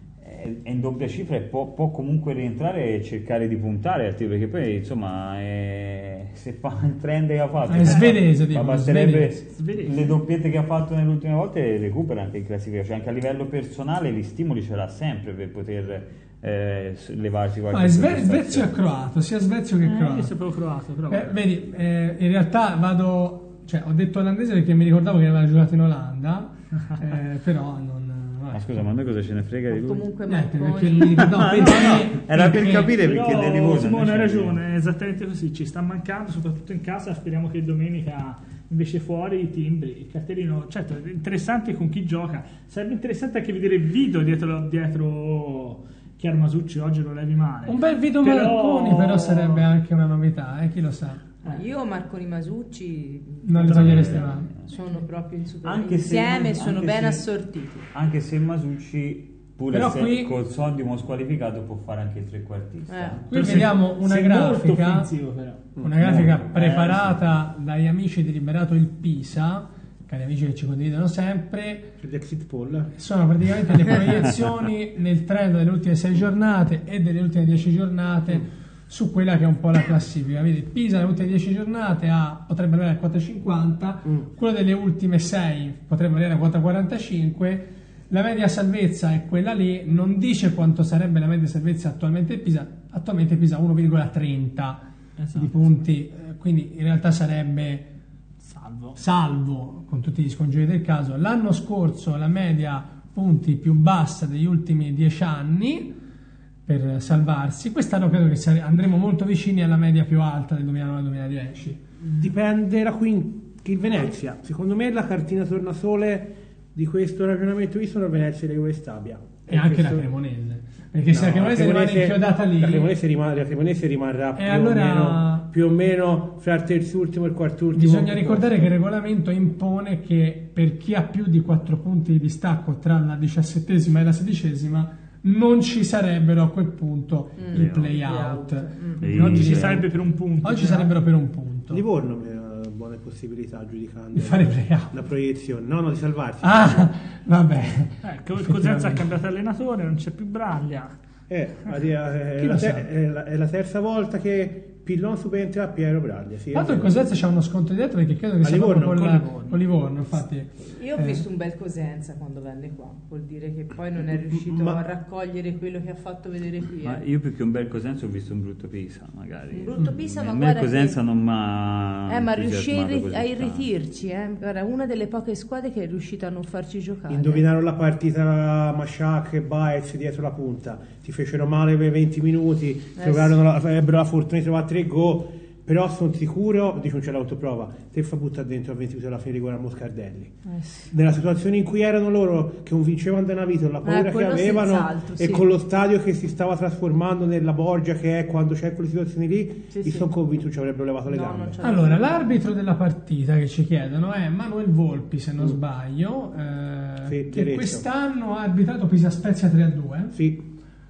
S4: è è in doppia cifra e può, può comunque rientrare e cercare di puntare, altri- perché poi insomma è- se fa il trend che ha fatto,
S5: È svedese, dico,
S4: ma basterebbe
S5: svedese.
S1: Svedese.
S4: le doppiette che ha fatto nelle ultime volte, recupera anche in classifica, cioè anche a livello personale gli stimoli ce l'ha sempre per poter eh, s- levarsi qualche
S5: Ma è sve-
S4: soddisfazione.
S5: svezio e croato, sia svezio che
S1: Eh, io
S5: croato.
S1: sapevo croato, però.
S5: Eh, vedi, eh, in realtà vado, cioè ho detto olandese perché mi ricordavo che aveva giocato in Olanda, eh, però non...
S4: Ma
S5: vabbè.
S4: scusa, ma a me cosa ce ne frega di lui?
S2: Comunque
S5: Niente,
S2: Marconi.
S5: perché mi ricordavo,
S4: Ah, no,
S5: pensa
S4: no,
S5: me,
S4: era per
S5: perché-
S4: capire perché
S1: Però,
S4: del Livorno
S1: Simone hai
S4: invece-
S1: ragione, è esattamente così, ci sta mancando soprattutto in casa, speriamo che domenica invece fuori i timbri, il cartellino, certo è interessante con chi gioca, sarebbe interessante anche vedere il video dietro, dietro Chiaro Masucci, oggi lo levi male.
S5: Un bel video
S1: Però-
S5: Marconi però sarebbe anche una novità, eh, chi lo sa.
S2: Io Marconi Masucci
S5: Non li togliereste mai.
S2: sono proprio in super
S4: Anche se-
S2: insieme, sono
S4: anche
S2: ben
S4: se-
S2: assortiti.
S4: Anche se Masucci pure
S5: Però
S4: se
S5: qui-
S4: col Soddimo squalificato può fare anche il trequartista.
S2: Eh.
S5: Qui
S1: Sei-
S5: vediamo una
S1: sei molto
S5: grafica,
S1: offensivo, però.
S5: una grafica
S4: Molto, eh,
S5: preparata dagli amici di Liberato il Pisa, cari amici che ci condividono sempre.
S7: L'exit poll.
S5: Sono praticamente le proiezioni nel trend delle ultime sei giornate e delle ultime dieci giornate su quella che è un po' la classifica. Vedi, Pisa nelle ultime dieci giornate ha, potrebbe avere a quattro virgola cinquanta, quello delle ultime sei potrebbe avere a quattro virgola quarantacinque, la media salvezza è quella lì, non dice quanto sarebbe la media salvezza attualmente Pisa, attualmente Pisa uno virgola trenta
S1: Esatto.
S5: di punti, eh, quindi in realtà sarebbe
S1: Salvo.
S5: salvo con tutti gli scongiuri del caso. L'anno scorso la media punti più bassa degli ultimi dieci anni per salvarsi, quest'anno credo che sare- andremo molto vicini alla media più alta del duemilanove duemiladieci.
S7: Dipende da qui il Venezia. Secondo me la cartina tornasole di questo ragionamento visto è il Venezia e la Juve Stabia.
S5: E anche la
S7: questo-
S5: Cremonese, perché se la
S7: No,
S5: Cremonese rimane inchiodata lì,
S7: la Cremonese, rimane- la Cremonese rimarrà più,
S5: allora-
S7: o meno, più o meno fra il terzultimo e il quartultimo.
S5: bisogna ricordare che il regolamento impone che per chi ha più di quattro punti di distacco tra la diciassettesima e la sedicesima non ci sarebbero a quel punto
S2: Mm.
S5: i play out.
S4: Mm.
S1: Oggi ci
S4: Sì.
S1: sarebbe per un punto.
S5: Oggi
S1: cioè.
S5: sarebbero per un punto
S7: Livorno mi ha buone possibilità giudicando
S5: di fare i play out.
S7: la proiezione. No, no, di salvarsi.
S5: Ah, vabbè.
S1: Ecco, il Cosenza ha cambiato allenatore, non c'è più Braglia.
S7: Eh, ma di- è,
S5: Chi lo
S7: la
S5: sa?
S7: te- è la, è la terza volta che Pillon subentra a Piero Braglia. Sì,
S5: Tra l'altro
S7: è
S5: il
S7: vero.
S5: Cosenza c'ha uno scontro dietro perché credo che
S7: A
S5: sia
S7: Livorno,
S5: proprio con,
S7: con
S5: la-
S7: Livorno.
S5: con Livorno, infatti.
S2: Io ho
S5: Eh,
S2: visto un bel Cosenza quando venne qua, vuol dire che poi non è riuscito
S7: Ma-
S2: a raccogliere quello che ha fatto vedere qui.
S4: Ma
S2: eh.
S4: io più che un bel Cosenza ho visto un brutto Pisa, magari.
S2: Un brutto Pisa,
S4: A
S2: ma
S4: me
S2: guarda
S4: Cosenza
S2: che-
S4: non mi ha
S2: Eh, ma riuscì a,
S4: entusiasmato
S2: irri-
S4: così
S2: a
S4: tanto.
S2: irritirci, eh. Guarda, una delle poche squadre che è riuscita a non farci giocare.
S7: Indovinarono la partita Mashak e Baez dietro la punta, ti fecero male per venti minuti, trovarono la, ebbero la fortuna di trovare tre gol,
S5: però sono sicuro, dice non c'è l'autoprova, te fa buttare dentro a venti minuti alla fine rigore a Moscardelli.
S2: Eh sì.
S5: Nella situazione in cui erano loro, che non vincevano da una vita, la paura
S2: Eh,
S5: che
S2: quello
S5: avevano,
S2: senz'altro,
S5: e
S2: sì.
S5: con lo stadio che si stava trasformando nella Borgia che è quando c'è quelle situazioni lì,
S2: Sì,
S5: io
S2: sì.
S5: sono convinto che ci avrebbero levato le
S2: No,
S5: gambe.
S2: non c'è-
S3: Allora, l'arbitro della partita che ci chiedono è Manuel Volpi, se non sbaglio, eh,
S5: Sì,
S3: che
S5: diretto.
S3: quest'anno ha arbitrato Pisa Spezia tre a due.
S5: Sì,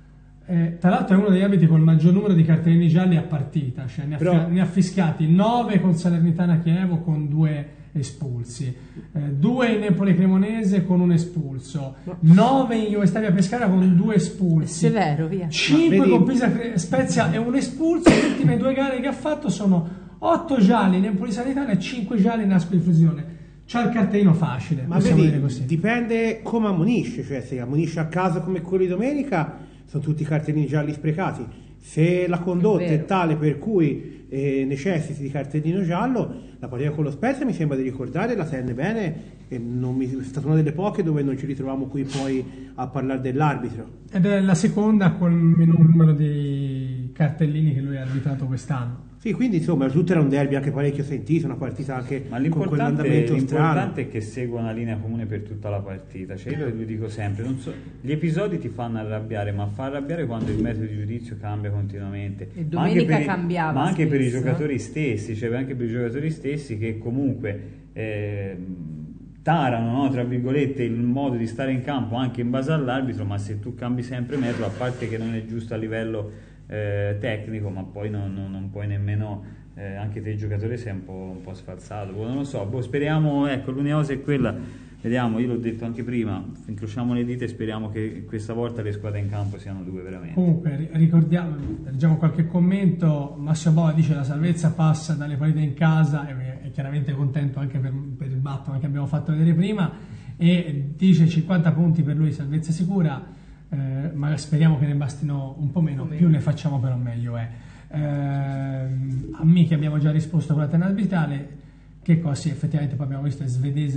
S3: Eh, tra l'altro è uno degli arbitri col maggior numero di cartellini gialli a partita, cioè ne ha,
S5: Però-
S3: ne ha fischiati nove con Salernitana Chievo con due espulsi, eh, due in Empoli Cremonese con un espulso, nove in Juventus Pescara con due
S2: È
S3: espulsi,
S2: severo, via.
S3: cinque
S5: Ma vedi-
S3: con Pisa Cre- Spezia e un espulso. Le ultime due gare che ha fatto sono otto gialli in Empoli Salernitana e cinque gialli in Ascoli Fusione. C'ha il cartellino facile,
S5: ma
S3: possiamo
S5: vedi,
S3: dire così.
S5: dipende come ammonisce, cioè se ammonisce a caso come quello di domenica sono tutti cartellini gialli sprecati. Se la condotta
S2: È
S5: è,
S2: vero.
S5: tale per cui eh, necessiti di cartellino giallo, la partita con lo Spezia mi sembra di ricordare, la tenne bene, e non mi, è stata una delle poche dove non ci ritroviamo qui poi a parlare dell'arbitro.
S3: Ed è la seconda col minor numero di cartellini che lui ha arbitrato quest'anno.
S5: Sì, quindi insomma tutto era un derby anche parecchio sentito, una partita anche
S4: Ma
S5: con
S4: l'importante,
S5: quell'andamento strano.
S4: l'importante è che segua una linea comune per tutta la partita. Cioè io lo dico sempre, non so, gli episodi ti fanno arrabbiare, ma fa arrabbiare quando il metodo di giudizio cambia continuamente.
S2: E
S4: Ma anche
S2: domenica
S4: per i-
S2: cambiava
S4: Ma anche per i
S2: spesso.
S4: giocatori stessi, cioè anche per i giocatori stessi che comunque eh, tarano, no, tra virgolette, il modo di stare in campo anche in base all'arbitro, ma se tu cambi sempre metodo, a parte che non è giusto a livello eh, tecnico, ma poi non, non- non puoi nemmeno... Eh, anche te giocatore sei un po', un po' sfalsato, boh, non lo so, boh, speriamo, ecco, l'unica cosa è quella, vediamo, io l'ho detto anche prima, incrociamo le dita e speriamo che questa volta le squadre in campo siano due veramente.
S3: Comunque ri- ricordiamo, leggiamo qualche commento. Massimo Boa dice la salvezza passa dalle partite in casa e è chiaramente contento anche per, per il Batman che abbiamo fatto vedere prima, e dice cinquanta punti per lui, salvezza sicura, eh, ma speriamo che ne bastino un po' meno, più ne facciamo però meglio è. Eh, a me che abbiamo già risposto con la terna arbitrale, che cosa? Sì, effettivamente poi abbiamo visto è svedese e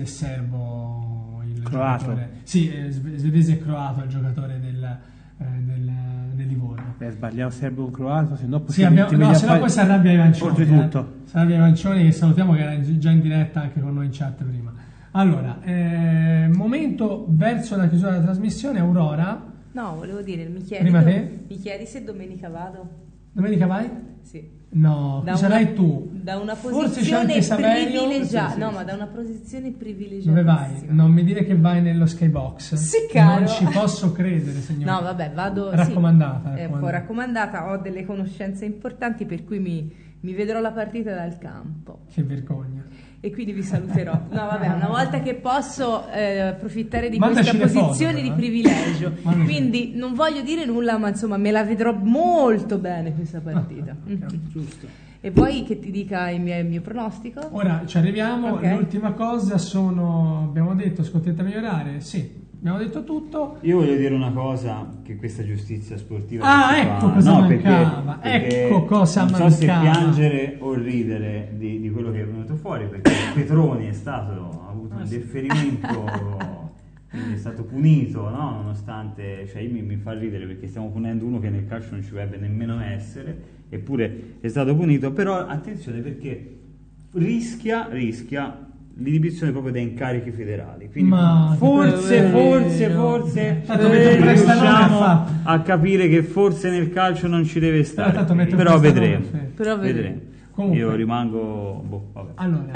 S3: serbo il
S5: Croato.
S3: giocatore. Sì, è sve- svedese e croato il giocatore del, eh, del, del Livorno.
S5: Beh, sbagliamo serbo un croato, se no
S3: Sì,
S5: possiamo
S3: abbiamo, no, se no poi si arrabbia Ivancioni.
S5: Oltretutto.
S3: Eh? Si arrabbia Ivancioni, che salutiamo, che era in- già in diretta anche con noi in chat prima. Allora, eh, momento verso la chiusura della trasmissione. Aurora,
S2: No, volevo dire, mi chiedi,
S3: Prima
S2: do-
S3: te?
S2: mi chiedi se domenica vado?
S3: domenica vai?
S2: Sì.
S3: No,
S2: Da
S3: chi
S2: una-
S3: sarai tu?
S2: Da una
S3: Forse c'è
S2: posizione
S3: anche Saverio.
S2: privilegiata.
S3: Sì, sì,
S2: No,
S3: sì.
S2: ma da una posizione privilegiata.
S3: Dove vai? Non mi dire che vai nello skybox.
S2: Sì, caro.
S3: Non ci posso credere, signore.
S2: No, vabbè, vado.
S3: Raccomandata,
S2: Sì, è un po'
S3: raccomandata.
S2: raccomandata. Ho delle conoscenze importanti, per cui mi, mi vedrò la partita dal campo.
S3: Che vergogna.
S2: E quindi vi saluterò. No, vabbè, una volta che posso eh, approfittare di
S3: Mandaci
S2: questa
S3: le foto,
S2: posizione
S3: però,
S2: di
S3: eh.
S2: privilegio.
S3: Mandaci.
S2: Quindi non voglio dire nulla, ma insomma me la vedrò molto bene questa partita.
S3: Ah, ok,
S2: Mhm.
S3: giusto.
S2: E vuoi che ti dica il mio, il mio pronostico?
S3: Ora ci arriviamo.
S2: Ok.
S3: L'ultima cosa sono, abbiamo detto, scontenta migliorare. Sì, abbiamo detto tutto.
S4: Io voglio dire una cosa, che questa giustizia sportiva
S3: Ah,
S4: che si
S3: ecco
S4: fa-
S3: cosa
S4: no,
S3: mancava, ecco cosa
S4: non so se
S3: mancava.
S4: piangere o ridere di, di quello che è venuto fuori, perché Petroni è stato, ha avuto
S3: Ah,
S4: un
S3: sì.
S4: deferimento, quindi è stato punito, no? Nonostante, cioè mi, mi fa ridere perché stiamo punendo uno che nel calcio non ci dovrebbe nemmeno essere, eppure è stato punito. Però attenzione, perché rischia, rischia l'inibizione proprio da incarichi federali, quindi
S3: Ma
S4: forse,
S3: che
S4: forse,
S3: bello.
S4: forse
S3: Tanto
S4: eh,
S3: metto un prestanome
S4: riusciamo
S3: a fa-
S4: a capire che forse nel calcio non ci deve stare,
S3: tanto metto un
S4: però
S3: prestanome,
S4: vedremo,
S3: sì.
S2: Però vedremo.
S3: Comunque.
S4: Io rimango, boh, vabbè.
S3: Allora,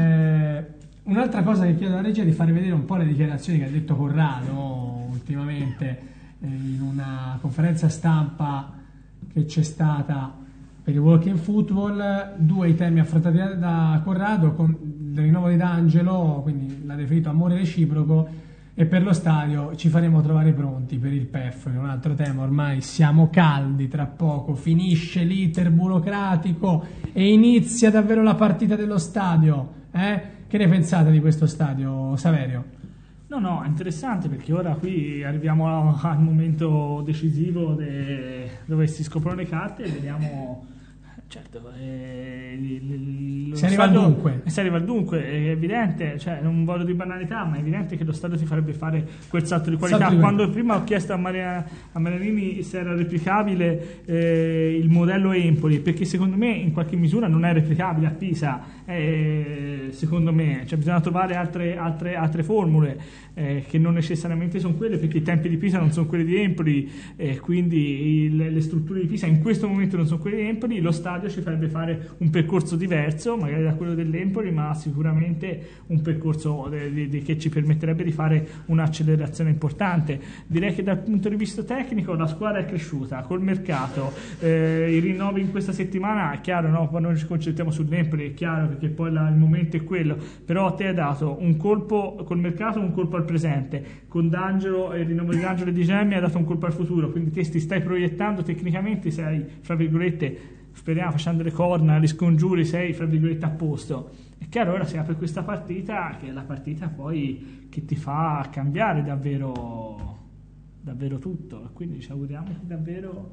S3: eh, un'altra cosa che chiedo alla regia è di fare vedere un po' le dichiarazioni che ha detto Corrado ultimamente eh, in una conferenza stampa che c'è stata per il Walking Football. Due i temi affrontati da- da Corrado, con il rinnovo di D'Angelo, quindi l'ha definito amore reciproco, e per lo stadio ci faremo trovare pronti per il P E F, che è un altro tema. Ormai siamo caldi, tra poco finisce l'iter burocratico e inizia davvero la partita dello stadio. Eh? Che ne pensate di questo stadio, Saverio?
S1: No, no, è interessante perché ora qui arriviamo a- al momento decisivo de- dove si scoprono le carte e vediamo certo, eh, l- l-
S3: si arriva al
S1: stadio-
S3: dunque.
S1: si arriva al dunque, è evidente, cioè non voglio di banalità, ma è evidente che lo stadio ti farebbe fare quel salto di qualità.
S3: Salto di
S1: Quando
S3: qualità.
S1: prima ho chiesto a, Maria, a Marianini se era replicabile eh, il modello Empoli, perché secondo me in qualche misura non è replicabile a Pisa, eh, secondo me, cioè bisogna trovare altre, altre, altre formule eh, che non necessariamente sono quelle, perché i tempi di Pisa non sono quelli di Empoli, eh, quindi il, le strutture di Pisa in questo momento non sono quelle di Empoli. Lo stadio ci farebbe fare un percorso diverso, magari da quello dell'Empoli, ma sicuramente un percorso de, de, de, che ci permetterebbe di fare un'accelerazione importante. Direi che dal punto di vista tecnico la squadra è cresciuta col mercato, eh, i rinnovi in questa settimana è chiaro, no? Quando noi ci concentriamo sull'Empoli è chiaro perché poi la, il momento è quello, però te hai dato un colpo col mercato, un colpo al presente, con D'Angelo e il rinnovo di D'Angelo e di Gemmi hai dato un colpo al futuro, quindi te ti stai proiettando tecnicamente, sei fra virgolette, speriamo facendo le corna, gli scongiuri, sei fra virgolette a posto. È chiaro, ora si apre questa partita che è la partita poi che ti fa cambiare davvero davvero tutto, quindi ci auguriamo che davvero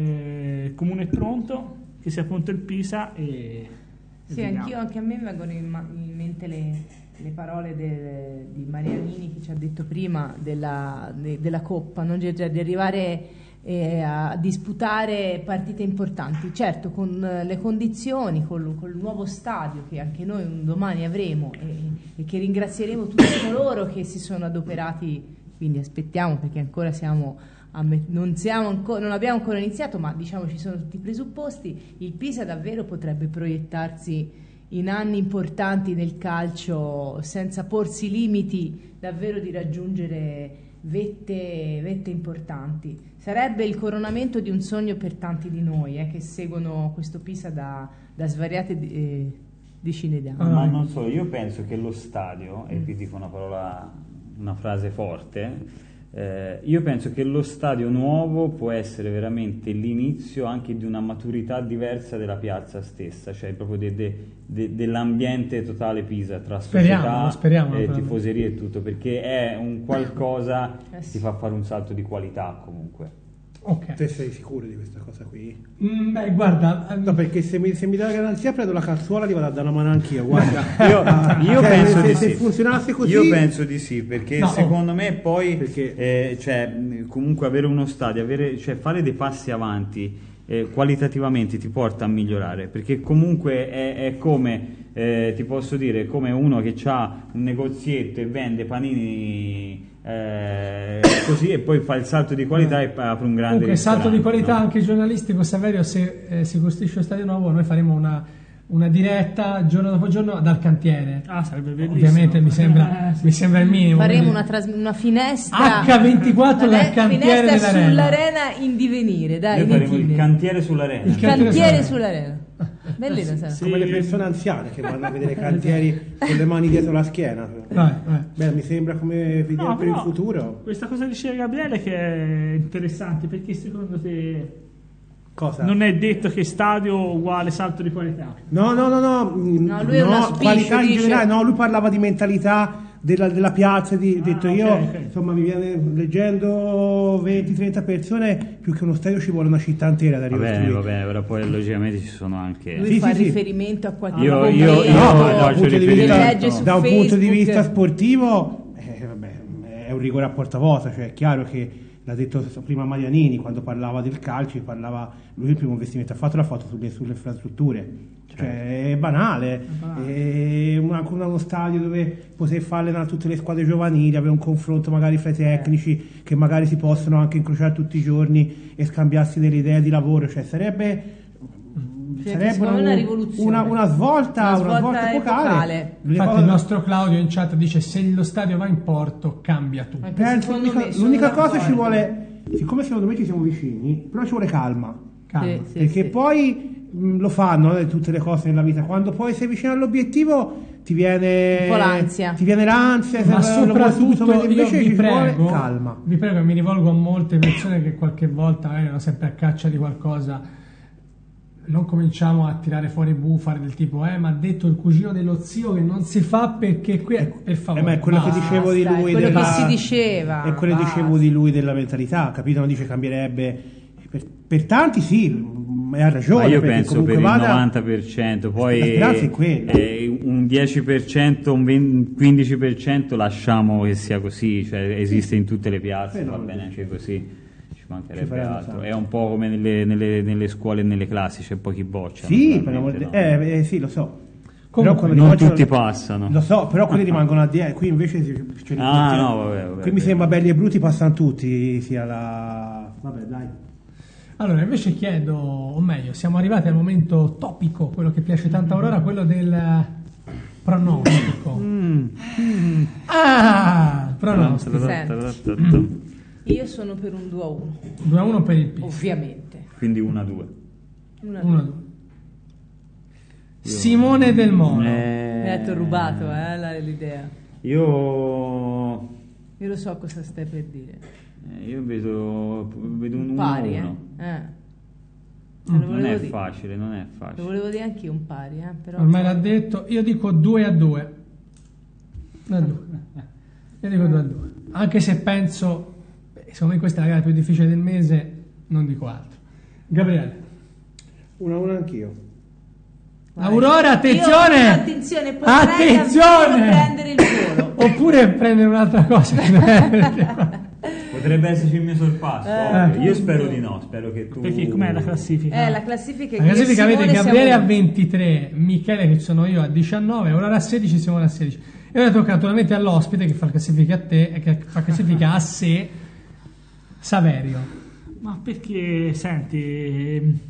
S1: eh, il Comune è pronto, che sia pronto il Pisa e, e
S2: Sì,
S1: vediamo.
S2: anch'io, anche a me vengono in, ma- in mente le, le parole de- di Marianini che ci ha detto prima della, de- della Coppa, no? Cioè, di arrivare eh, a disputare partite importanti, certo con eh, le condizioni, col, col nuovo stadio che anche noi un domani avremo e, e che ringrazieremo tutti coloro che si sono adoperati, quindi aspettiamo perché ancora siamo a me- non, siamo anco- non abbiamo ancora iniziato, ma diciamo ci sono tutti i presupposti. Il Pisa davvero potrebbe proiettarsi in anni importanti nel calcio senza porsi limiti davvero di raggiungere vette, vette importanti. Sarebbe il coronamento di un sogno per tanti di noi eh, che seguono questo Pisa da, da svariate eh, decine d'anni.
S4: Ma non so, io penso che lo stadio, e qui dico una parola, una frase forte, eh, io penso che lo stadio nuovo può essere veramente l'inizio anche di una maturità diversa della piazza stessa, cioè proprio de, de, de, dell'ambiente totale Pisa, tra
S3: Speriamo,
S4: società,
S3: speriamo,
S4: eh,
S3: però.
S4: tifoserie e tutto, perché è un qualcosa
S2: Eh
S4: che
S2: sì.
S4: ti fa fare un salto di qualità comunque.
S3: Ok.
S5: Te sei sicuro di questa cosa qui?
S3: Mm, beh, guarda,
S5: No, perché se mi, se mi dà la garanzia prendo la cazzuola e gli vado a dare una mano anch'io, guarda.
S4: Io, io
S5: Cioè,
S4: penso
S5: se,
S4: di
S5: se
S4: sì.
S5: funzionasse così,
S4: Io penso di sì, perché
S3: No.
S4: secondo me poi
S5: Perché-
S4: eh, cioè, mh, comunque avere uno stadio, avere, cioè, fare dei passi avanti eh, qualitativamente ti porta a migliorare, perché comunque è, è come eh, ti posso dire, come uno che ha un negozietto e vende panini eh, così e poi fa il salto di qualità e apre un grande
S3: comunque salto di
S4: ristorante,
S3: qualità
S4: no?
S3: anche giornalistico, Saverio, se eh, si costruisce lo stadio nuovo noi faremo una, una diretta giorno dopo giorno dal cantiere.
S1: Ah, sarebbe bellissimo.
S3: Ovviamente mi sembra,
S1: Eh, sì.
S3: mi sembra il minimo.
S2: Faremo
S3: quindi-
S2: una, tras- una finestra
S3: acca ventiquattro
S2: una
S3: dal
S2: le-
S3: cantiere
S2: finestra
S3: dell'arena.
S2: sull'arena in divenire, dai,
S4: Noi faremo il
S2: Ventine.
S4: cantiere sull'arena.
S3: Il cantiere
S2: Cantiere
S3: sull'arena.
S2: sull'arena. Bellino, sarà.
S1: Sì.
S5: come le persone anziane che vanno a vedere cantieri con le mani dietro la schiena.
S3: Vai, vai.
S5: Beh, mi sembra come vedere
S1: No,
S5: per il
S1: però
S5: futuro.
S1: questa cosa che diceva Gabriele che è interessante, perché secondo te
S5: Cosa?
S1: non è detto che stadio uguale salto di qualità.
S5: No, no, no, no, mm,
S2: No, lui è un auspicio,
S5: qualità in
S2: dice-
S5: generale, no, lui parlava di mentalità della, della piazza, di,
S1: Ah,
S5: detto
S1: ok,
S5: io,
S1: ok.
S5: insomma, mi viene leggendo venti trenta persone, più che uno stadio ci vuole una città intera da
S4: Vabbè,
S5: ricostruire.
S4: vabbè, ora poi logicamente ci sono anche...
S2: Lui
S5: Sì,
S2: fa
S5: sì, sì.
S2: riferimento a qualche
S4: Io-
S2: commento
S4: io- io-
S5: No,
S4: no,
S5: ma da un
S4: c'è
S5: punto di
S2: che
S5: vista,
S2: legge su
S5: da un punto di
S2: Facebook.
S5: vista sportivo, eh, vabbè, è un rigore a porta vuota, cioè è chiaro che l'ha detto prima Marianini quando parlava del calcio, parlava, lui il primo investimento ha fatto l'ha fatto sulle, sulle infrastrutture, cioè è banale, è una- una- uno stadio dove poter fare allenare tutte le squadre giovanili, avere un confronto magari fra i tecnici che magari si possono anche incrociare tutti i giorni e scambiarsi delle idee di lavoro, cioè sarebbe
S2: Cioè,
S5: sarebbe
S2: secondo me è una rivoluzione.
S5: una, una svolta,
S2: Una
S5: una
S2: svolta
S5: svolta epocale.
S2: epocale.
S5: L'unica
S3: Infatti
S5: cosa-
S3: il nostro Claudio in chat dice se lo stadio va in porto cambia tutto.
S2: Anche
S5: Penso
S2: secondo
S5: l'unica,
S2: me sono
S5: l'unica cosa
S2: d'accordo.
S5: ci vuole, siccome secondo me ci siamo vicini, però ci vuole calma,
S3: Calma.
S2: Sì, sì,
S5: perché
S2: sì.
S5: poi mh, lo fanno eh, tutte le cose nella vita, quando poi sei vicino all'obiettivo ti viene
S2: Un po' l'ansia.
S5: ti viene l'ansia,
S3: Ma
S5: se lo vuoi subito,
S3: soprattutto io
S5: invece
S3: vi
S5: ci vuole
S3: prego,
S5: calma.
S3: vi prego, mi rivolgo a molte persone che qualche volta eh, erano sempre a caccia di qualcosa. Non cominciamo a tirare fuori bufale del tipo eh ma ha detto il cugino dello zio che non si fa perché qui è per favore.
S5: Eh, ma è quello che
S3: basta.
S5: dicevo di
S2: Basta, è
S5: lui
S2: quello
S5: della-
S2: che si diceva,
S5: è quello che
S2: basta.
S5: dicevo di lui della mentalità, capito? Non dice cambierebbe per, per tanti sì, ma ha ragione.
S4: Ma io
S5: perché
S4: penso per
S5: comunque
S4: il
S5: vada,
S4: novanta per cento, poi
S5: la speranza è quella.
S4: eh, un dieci per cento, un venti, quindici per cento lasciamo che sia così, cioè esiste in tutte le piazze,
S5: Eh, no,
S4: va
S5: no.
S4: bene anche così, ci
S5: Ci
S4: mancherebbe
S5: farebbe
S4: altro.
S5: tanto.
S4: È un po' come nelle, nelle, nelle scuole e nelle classi, c'è pochi boccia.
S5: Sì, per l'amor
S4: naturalmente,
S5: di-
S4: no?
S5: eh, eh, sì, lo so.
S3: Comunque,
S5: quelli
S4: non
S5: poi
S4: tutti
S5: c'è-
S4: passano.
S5: Lo so, però quelli rimangono a dieci. Qui invece ci- ce li
S4: Ah,
S5: mettiamo.
S4: no, vabbè, vabbè,
S5: Qui mi
S4: vabbè.
S5: sembra belli e brutti passano tutti, sia la... Vabbè, dai.
S3: Allora, invece chiedo, o meglio, siamo arrivati al momento topico, quello che piace tanto a Aurora, quello del pronostico.
S5: Mm.
S3: Ah, pronostico.
S2: Io sono per un due a uno,
S3: due a uno per il Pisa.
S2: ovviamente.
S4: Quindi uno a due.
S2: Una
S3: uno a due. Simone Del Moro.
S2: Mi ha detto rubato, eh, la- l'idea.
S4: Io,
S2: Io lo so cosa stai per dire.
S4: eh, io vedo, vedo un uno a
S2: Pari, eh?
S4: uno.
S2: eh.
S3: Mm,
S2: Lo
S4: Non
S2: volevo
S4: è
S2: dire.
S4: facile, non è
S2: Lo
S4: facile.
S2: volevo dire anch'io un pari, eh, però...
S3: Ormai l'ha detto, io dico due a due. due a due. Io dico due a due. Anche se penso, beh, secondo me questa è la gara più difficile del mese, non dico altro. Gabriele.
S5: Una a una anch'io.
S2: Vai.
S3: Aurora, attenzione!
S2: Io- attenzione, potrei
S3: Attenzione!
S2: davvero prendere il volo.
S3: Oppure prendere un'altra cosa.
S4: Potrebbe esserci il mio sorpasso.
S2: Eh,
S4: ovvio. Io
S2: appunto.
S4: spero di no, spero che tu...
S1: Perché com'è la classifica?
S2: Eh, la classifica è
S3: La
S2: che
S3: classifica
S2: Simone
S3: avete Gabriele
S2: siamo-
S3: a ventitré, Michele che sono io a diciannove, Aurora a sedici, Simone a sedici. E ora tocca naturalmente all'ospite che fa la classifica a te e che fa classifica a sé, Saverio.
S1: Ma perché, senti,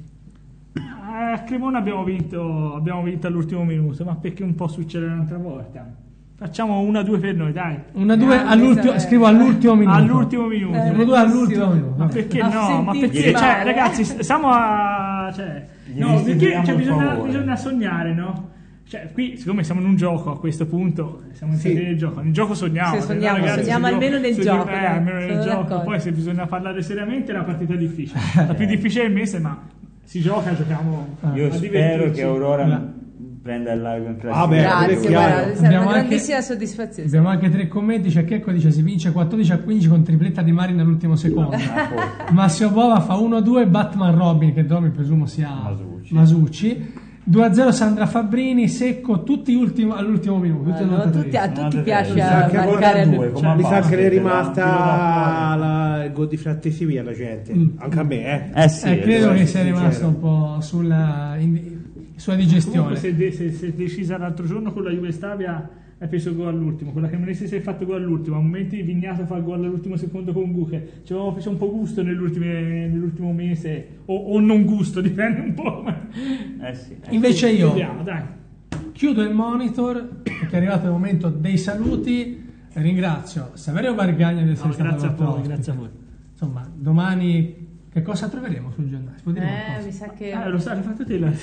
S1: a Cremona abbiamo vinto, abbiamo vinto all'ultimo minuto, ma perché un po' succede un'altra volta? Facciamo una a due per noi, dai.
S3: uno a due
S2: Grande
S3: all'ultimo,
S2: Saverio.
S3: scrivo all'ultimo minuto.
S1: All'ultimo minuto.
S2: Eh,
S3: uno a due all'ultimo
S2: bellissimo.
S3: minuto.
S1: Ma perché
S2: A
S1: no? Ma
S2: sentirsi
S1: perché, cioè,
S2: male.
S1: ragazzi, stiamo a... Cioè,
S4: Gli
S1: no, perché
S4: restituiamo
S1: cioè,
S4: il
S1: bisogna,
S4: favore.
S1: bisogna sognare, no? Cioè, qui, siccome siamo in un gioco a questo punto, siamo
S5: Sì.
S1: in nel gioco, nel gioco sogniamo.
S2: Sì, sogniamo,
S1: ragazzi,
S2: sogniamo
S1: se
S2: almeno
S1: gio-
S2: nel
S1: se
S2: gioco,
S1: gio- Eh,
S2: dai,
S1: almeno nel
S2: sono
S1: gioco.
S2: d'accordo.
S1: Poi se bisogna parlare seriamente è una partita difficile. La più difficile del mese, ma si gioca, giochiamo
S4: Io
S1: a
S4: spero
S1: divertirci.
S4: che Aurora
S3: La-
S4: prenda il largo in classifica.
S5: Ah, beh,
S2: Grazie,
S5: quello è chiaro.
S2: guarda, è
S3: Abbiamo
S2: una
S3: anche-
S2: grandissima soddisfazione.
S3: Abbiamo anche tre commenti, c'è Checco dice si vince quattordici a quindici con tripletta di Marina all'ultimo secondo. Massimo Bova fa uno a due, Batman Robin che dopo mi presumo sia
S4: Masucci.
S3: Masucci. due a zero Sandra Fabbrini, Secco tutti ultimo- all'ultimo minuto. Tutti
S2: Allora,
S3: novantatré.
S2: tutti- a tutti
S4: novantatré.
S2: piace
S4: Mi
S5: sa
S2: a
S5: che
S2: marcare
S4: due,
S2: il-
S4: come
S2: cioè,
S5: Mi sa
S4: basket,
S5: che le è
S4: era un
S5: rimasta
S4: tiro
S5: la- il gol di Frattesi via la gente. Anche a me, eh.
S4: Eh sì,
S3: Eh, credo
S4: devo
S3: che
S4: essere
S3: sia rimasto
S5: sincero.
S3: un po' sulla, in- sulla
S1: Comunque
S3: digestione.
S1: si è, de- si è- si è decisa l'altro giorno con la Juve Stabia, hai preso gol all'ultimo, con la Cremonese si è fatto gol all'ultimo, a momenti Vignato fa il gol all'ultimo secondo con Buche, ci avevamo preso un po' gusto nell'ultime- nell'ultimo mese, o, o non gusto, dipende un po'. ma-
S4: Eh sì.
S3: Invece io
S1: Vediamo, dai.
S3: chiudo il monitor perché è arrivato il momento dei saluti. Ringrazio Saverio Bargagna di essere
S1: No,
S3: stato
S1: grazie a
S3: nostro
S1: voi,
S3: ospite.
S1: grazie a voi.
S3: Insomma, domani che cosa troveremo sul giornale? Si può dire
S2: Eh,
S3: qualcosa?
S2: mi sa che...
S1: Ah, lo sai, l'hai fatto te la...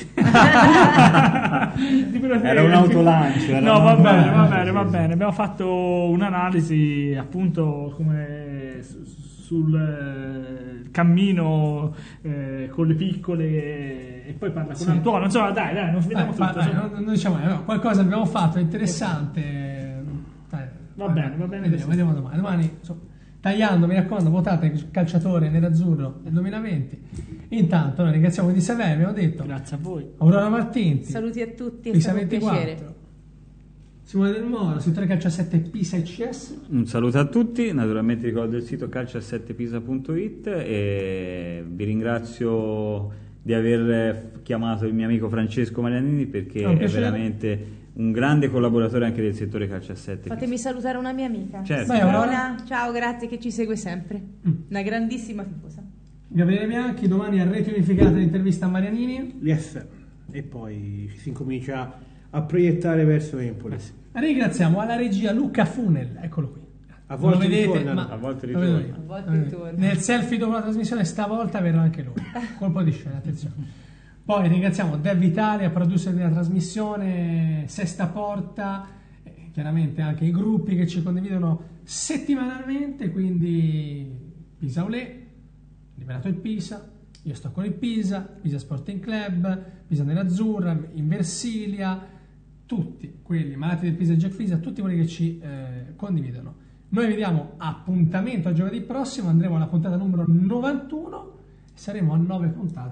S1: Dimmelo te.
S4: Era un autolancio, era
S1: No,
S4: un
S1: va bene,
S4: autolancio,
S1: va bene,
S4: sì,
S1: va
S4: sì.
S1: bene. Abbiamo fatto un'analisi appunto come su- sul eh, cammino eh, con le piccole e poi parla con
S3: Sì.
S1: Antonio. Insomma, dai, dai, non
S3: Dai,
S1: vediamo
S3: fa-
S1: tutto.
S3: dai,
S1: insomma.
S3: non, non diciamo, eh, no, qualcosa abbiamo fatto interessante. Dai,
S1: Va bene, va bene
S3: Vediamo,
S1: così.
S3: vediamo domani. Domani, insomma, tagliando, mi raccomando, votate il calciatore nerazzurro del duemilaventi. Intanto noi ringraziamo di Saverio, abbiamo detto.
S1: Grazie a voi.
S3: Aurora Martinti,
S2: Saluti a tutti, è
S3: Pisa
S2: stato un piacere.
S3: ventiquattro, Simone Del Moro, settore calcio a sette Pisa e C S.
S4: Un saluto a tutti, naturalmente ricordo il sito calcio a sette pisa punto it e vi ringrazio di aver chiamato il mio amico Francesco Marianini perché
S3: È un
S4: è
S3: piacere.
S4: veramente un grande collaboratore anche del settore calcio a sette.
S2: Fatemi salutare una mia amica.
S4: Certo.
S3: Vai, Aurora.
S2: Simona, ciao, grazie che ci segue sempre.
S3: Mm.
S2: Una grandissima tifosa.
S3: Gabriele Bianchi, domani a Rete Unificata l'intervista a Marianini.
S5: Yes. E poi si incomincia a proiettare verso Empoli.
S3: Ringraziamo alla regia Luca Funel, eccolo qui.
S5: A volte
S3: Lo vedete,
S5: ritornano.
S3: ma
S4: A volte
S3: lo vedo
S4: ritornano.
S3: io.
S2: A volte
S3: Lo vedo io.
S2: ritornano.
S3: Nel selfie dopo la trasmissione stavolta verrà anche lui. Colpo di scena, attenzione. Poi ringraziamo Dev Italia, producer della trasmissione, Sesta Porta, eh, chiaramente anche i gruppi che ci condividono settimanalmente, quindi Pisa Olè, Liberato il Pisa, io sto con il Pisa, Pisa Sporting Club, Pisa Nerazzurra, in Versilia, tutti quelli malati del Pisa e Jack Pisa, tutti quelli che ci eh, condividono. Noi vediamo appuntamento a giovedì prossimo, andremo alla puntata numero novantuno e saremo a nove puntate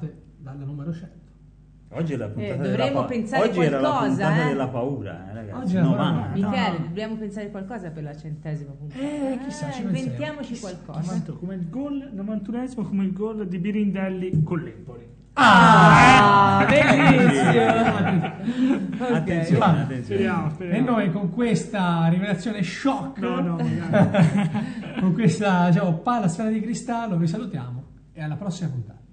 S3: dalla numero cento.
S4: Oggi è la puntata
S2: Eh,
S4: della
S2: dovremmo
S4: pa-
S2: pensare
S4: Oggi era la
S2: qualcosa,
S4: puntata
S2: eh.
S4: della paura, eh, ragazzi.
S3: Oggi è la
S4: novanta.
S3: paura.
S2: Michele,
S1: no.
S2: dobbiamo pensare qualcosa per la centesima puntata.
S3: Eh, chissà, ci pensiamo.
S2: inventiamoci qualcosa.
S1: novanta come il gol, novantunesimo come il gol di Birindelli con l'Empoli.
S2: Ah, bellissimo.
S4: Attenzione,
S2: Ok.
S4: attenzione.
S1: Speriamo,
S3: E
S1: speriamo.
S3: noi con questa rivelazione shock,
S1: No, no, magari.
S3: con questa diciamo, palla sfera di cristallo, vi salutiamo e alla prossima puntata.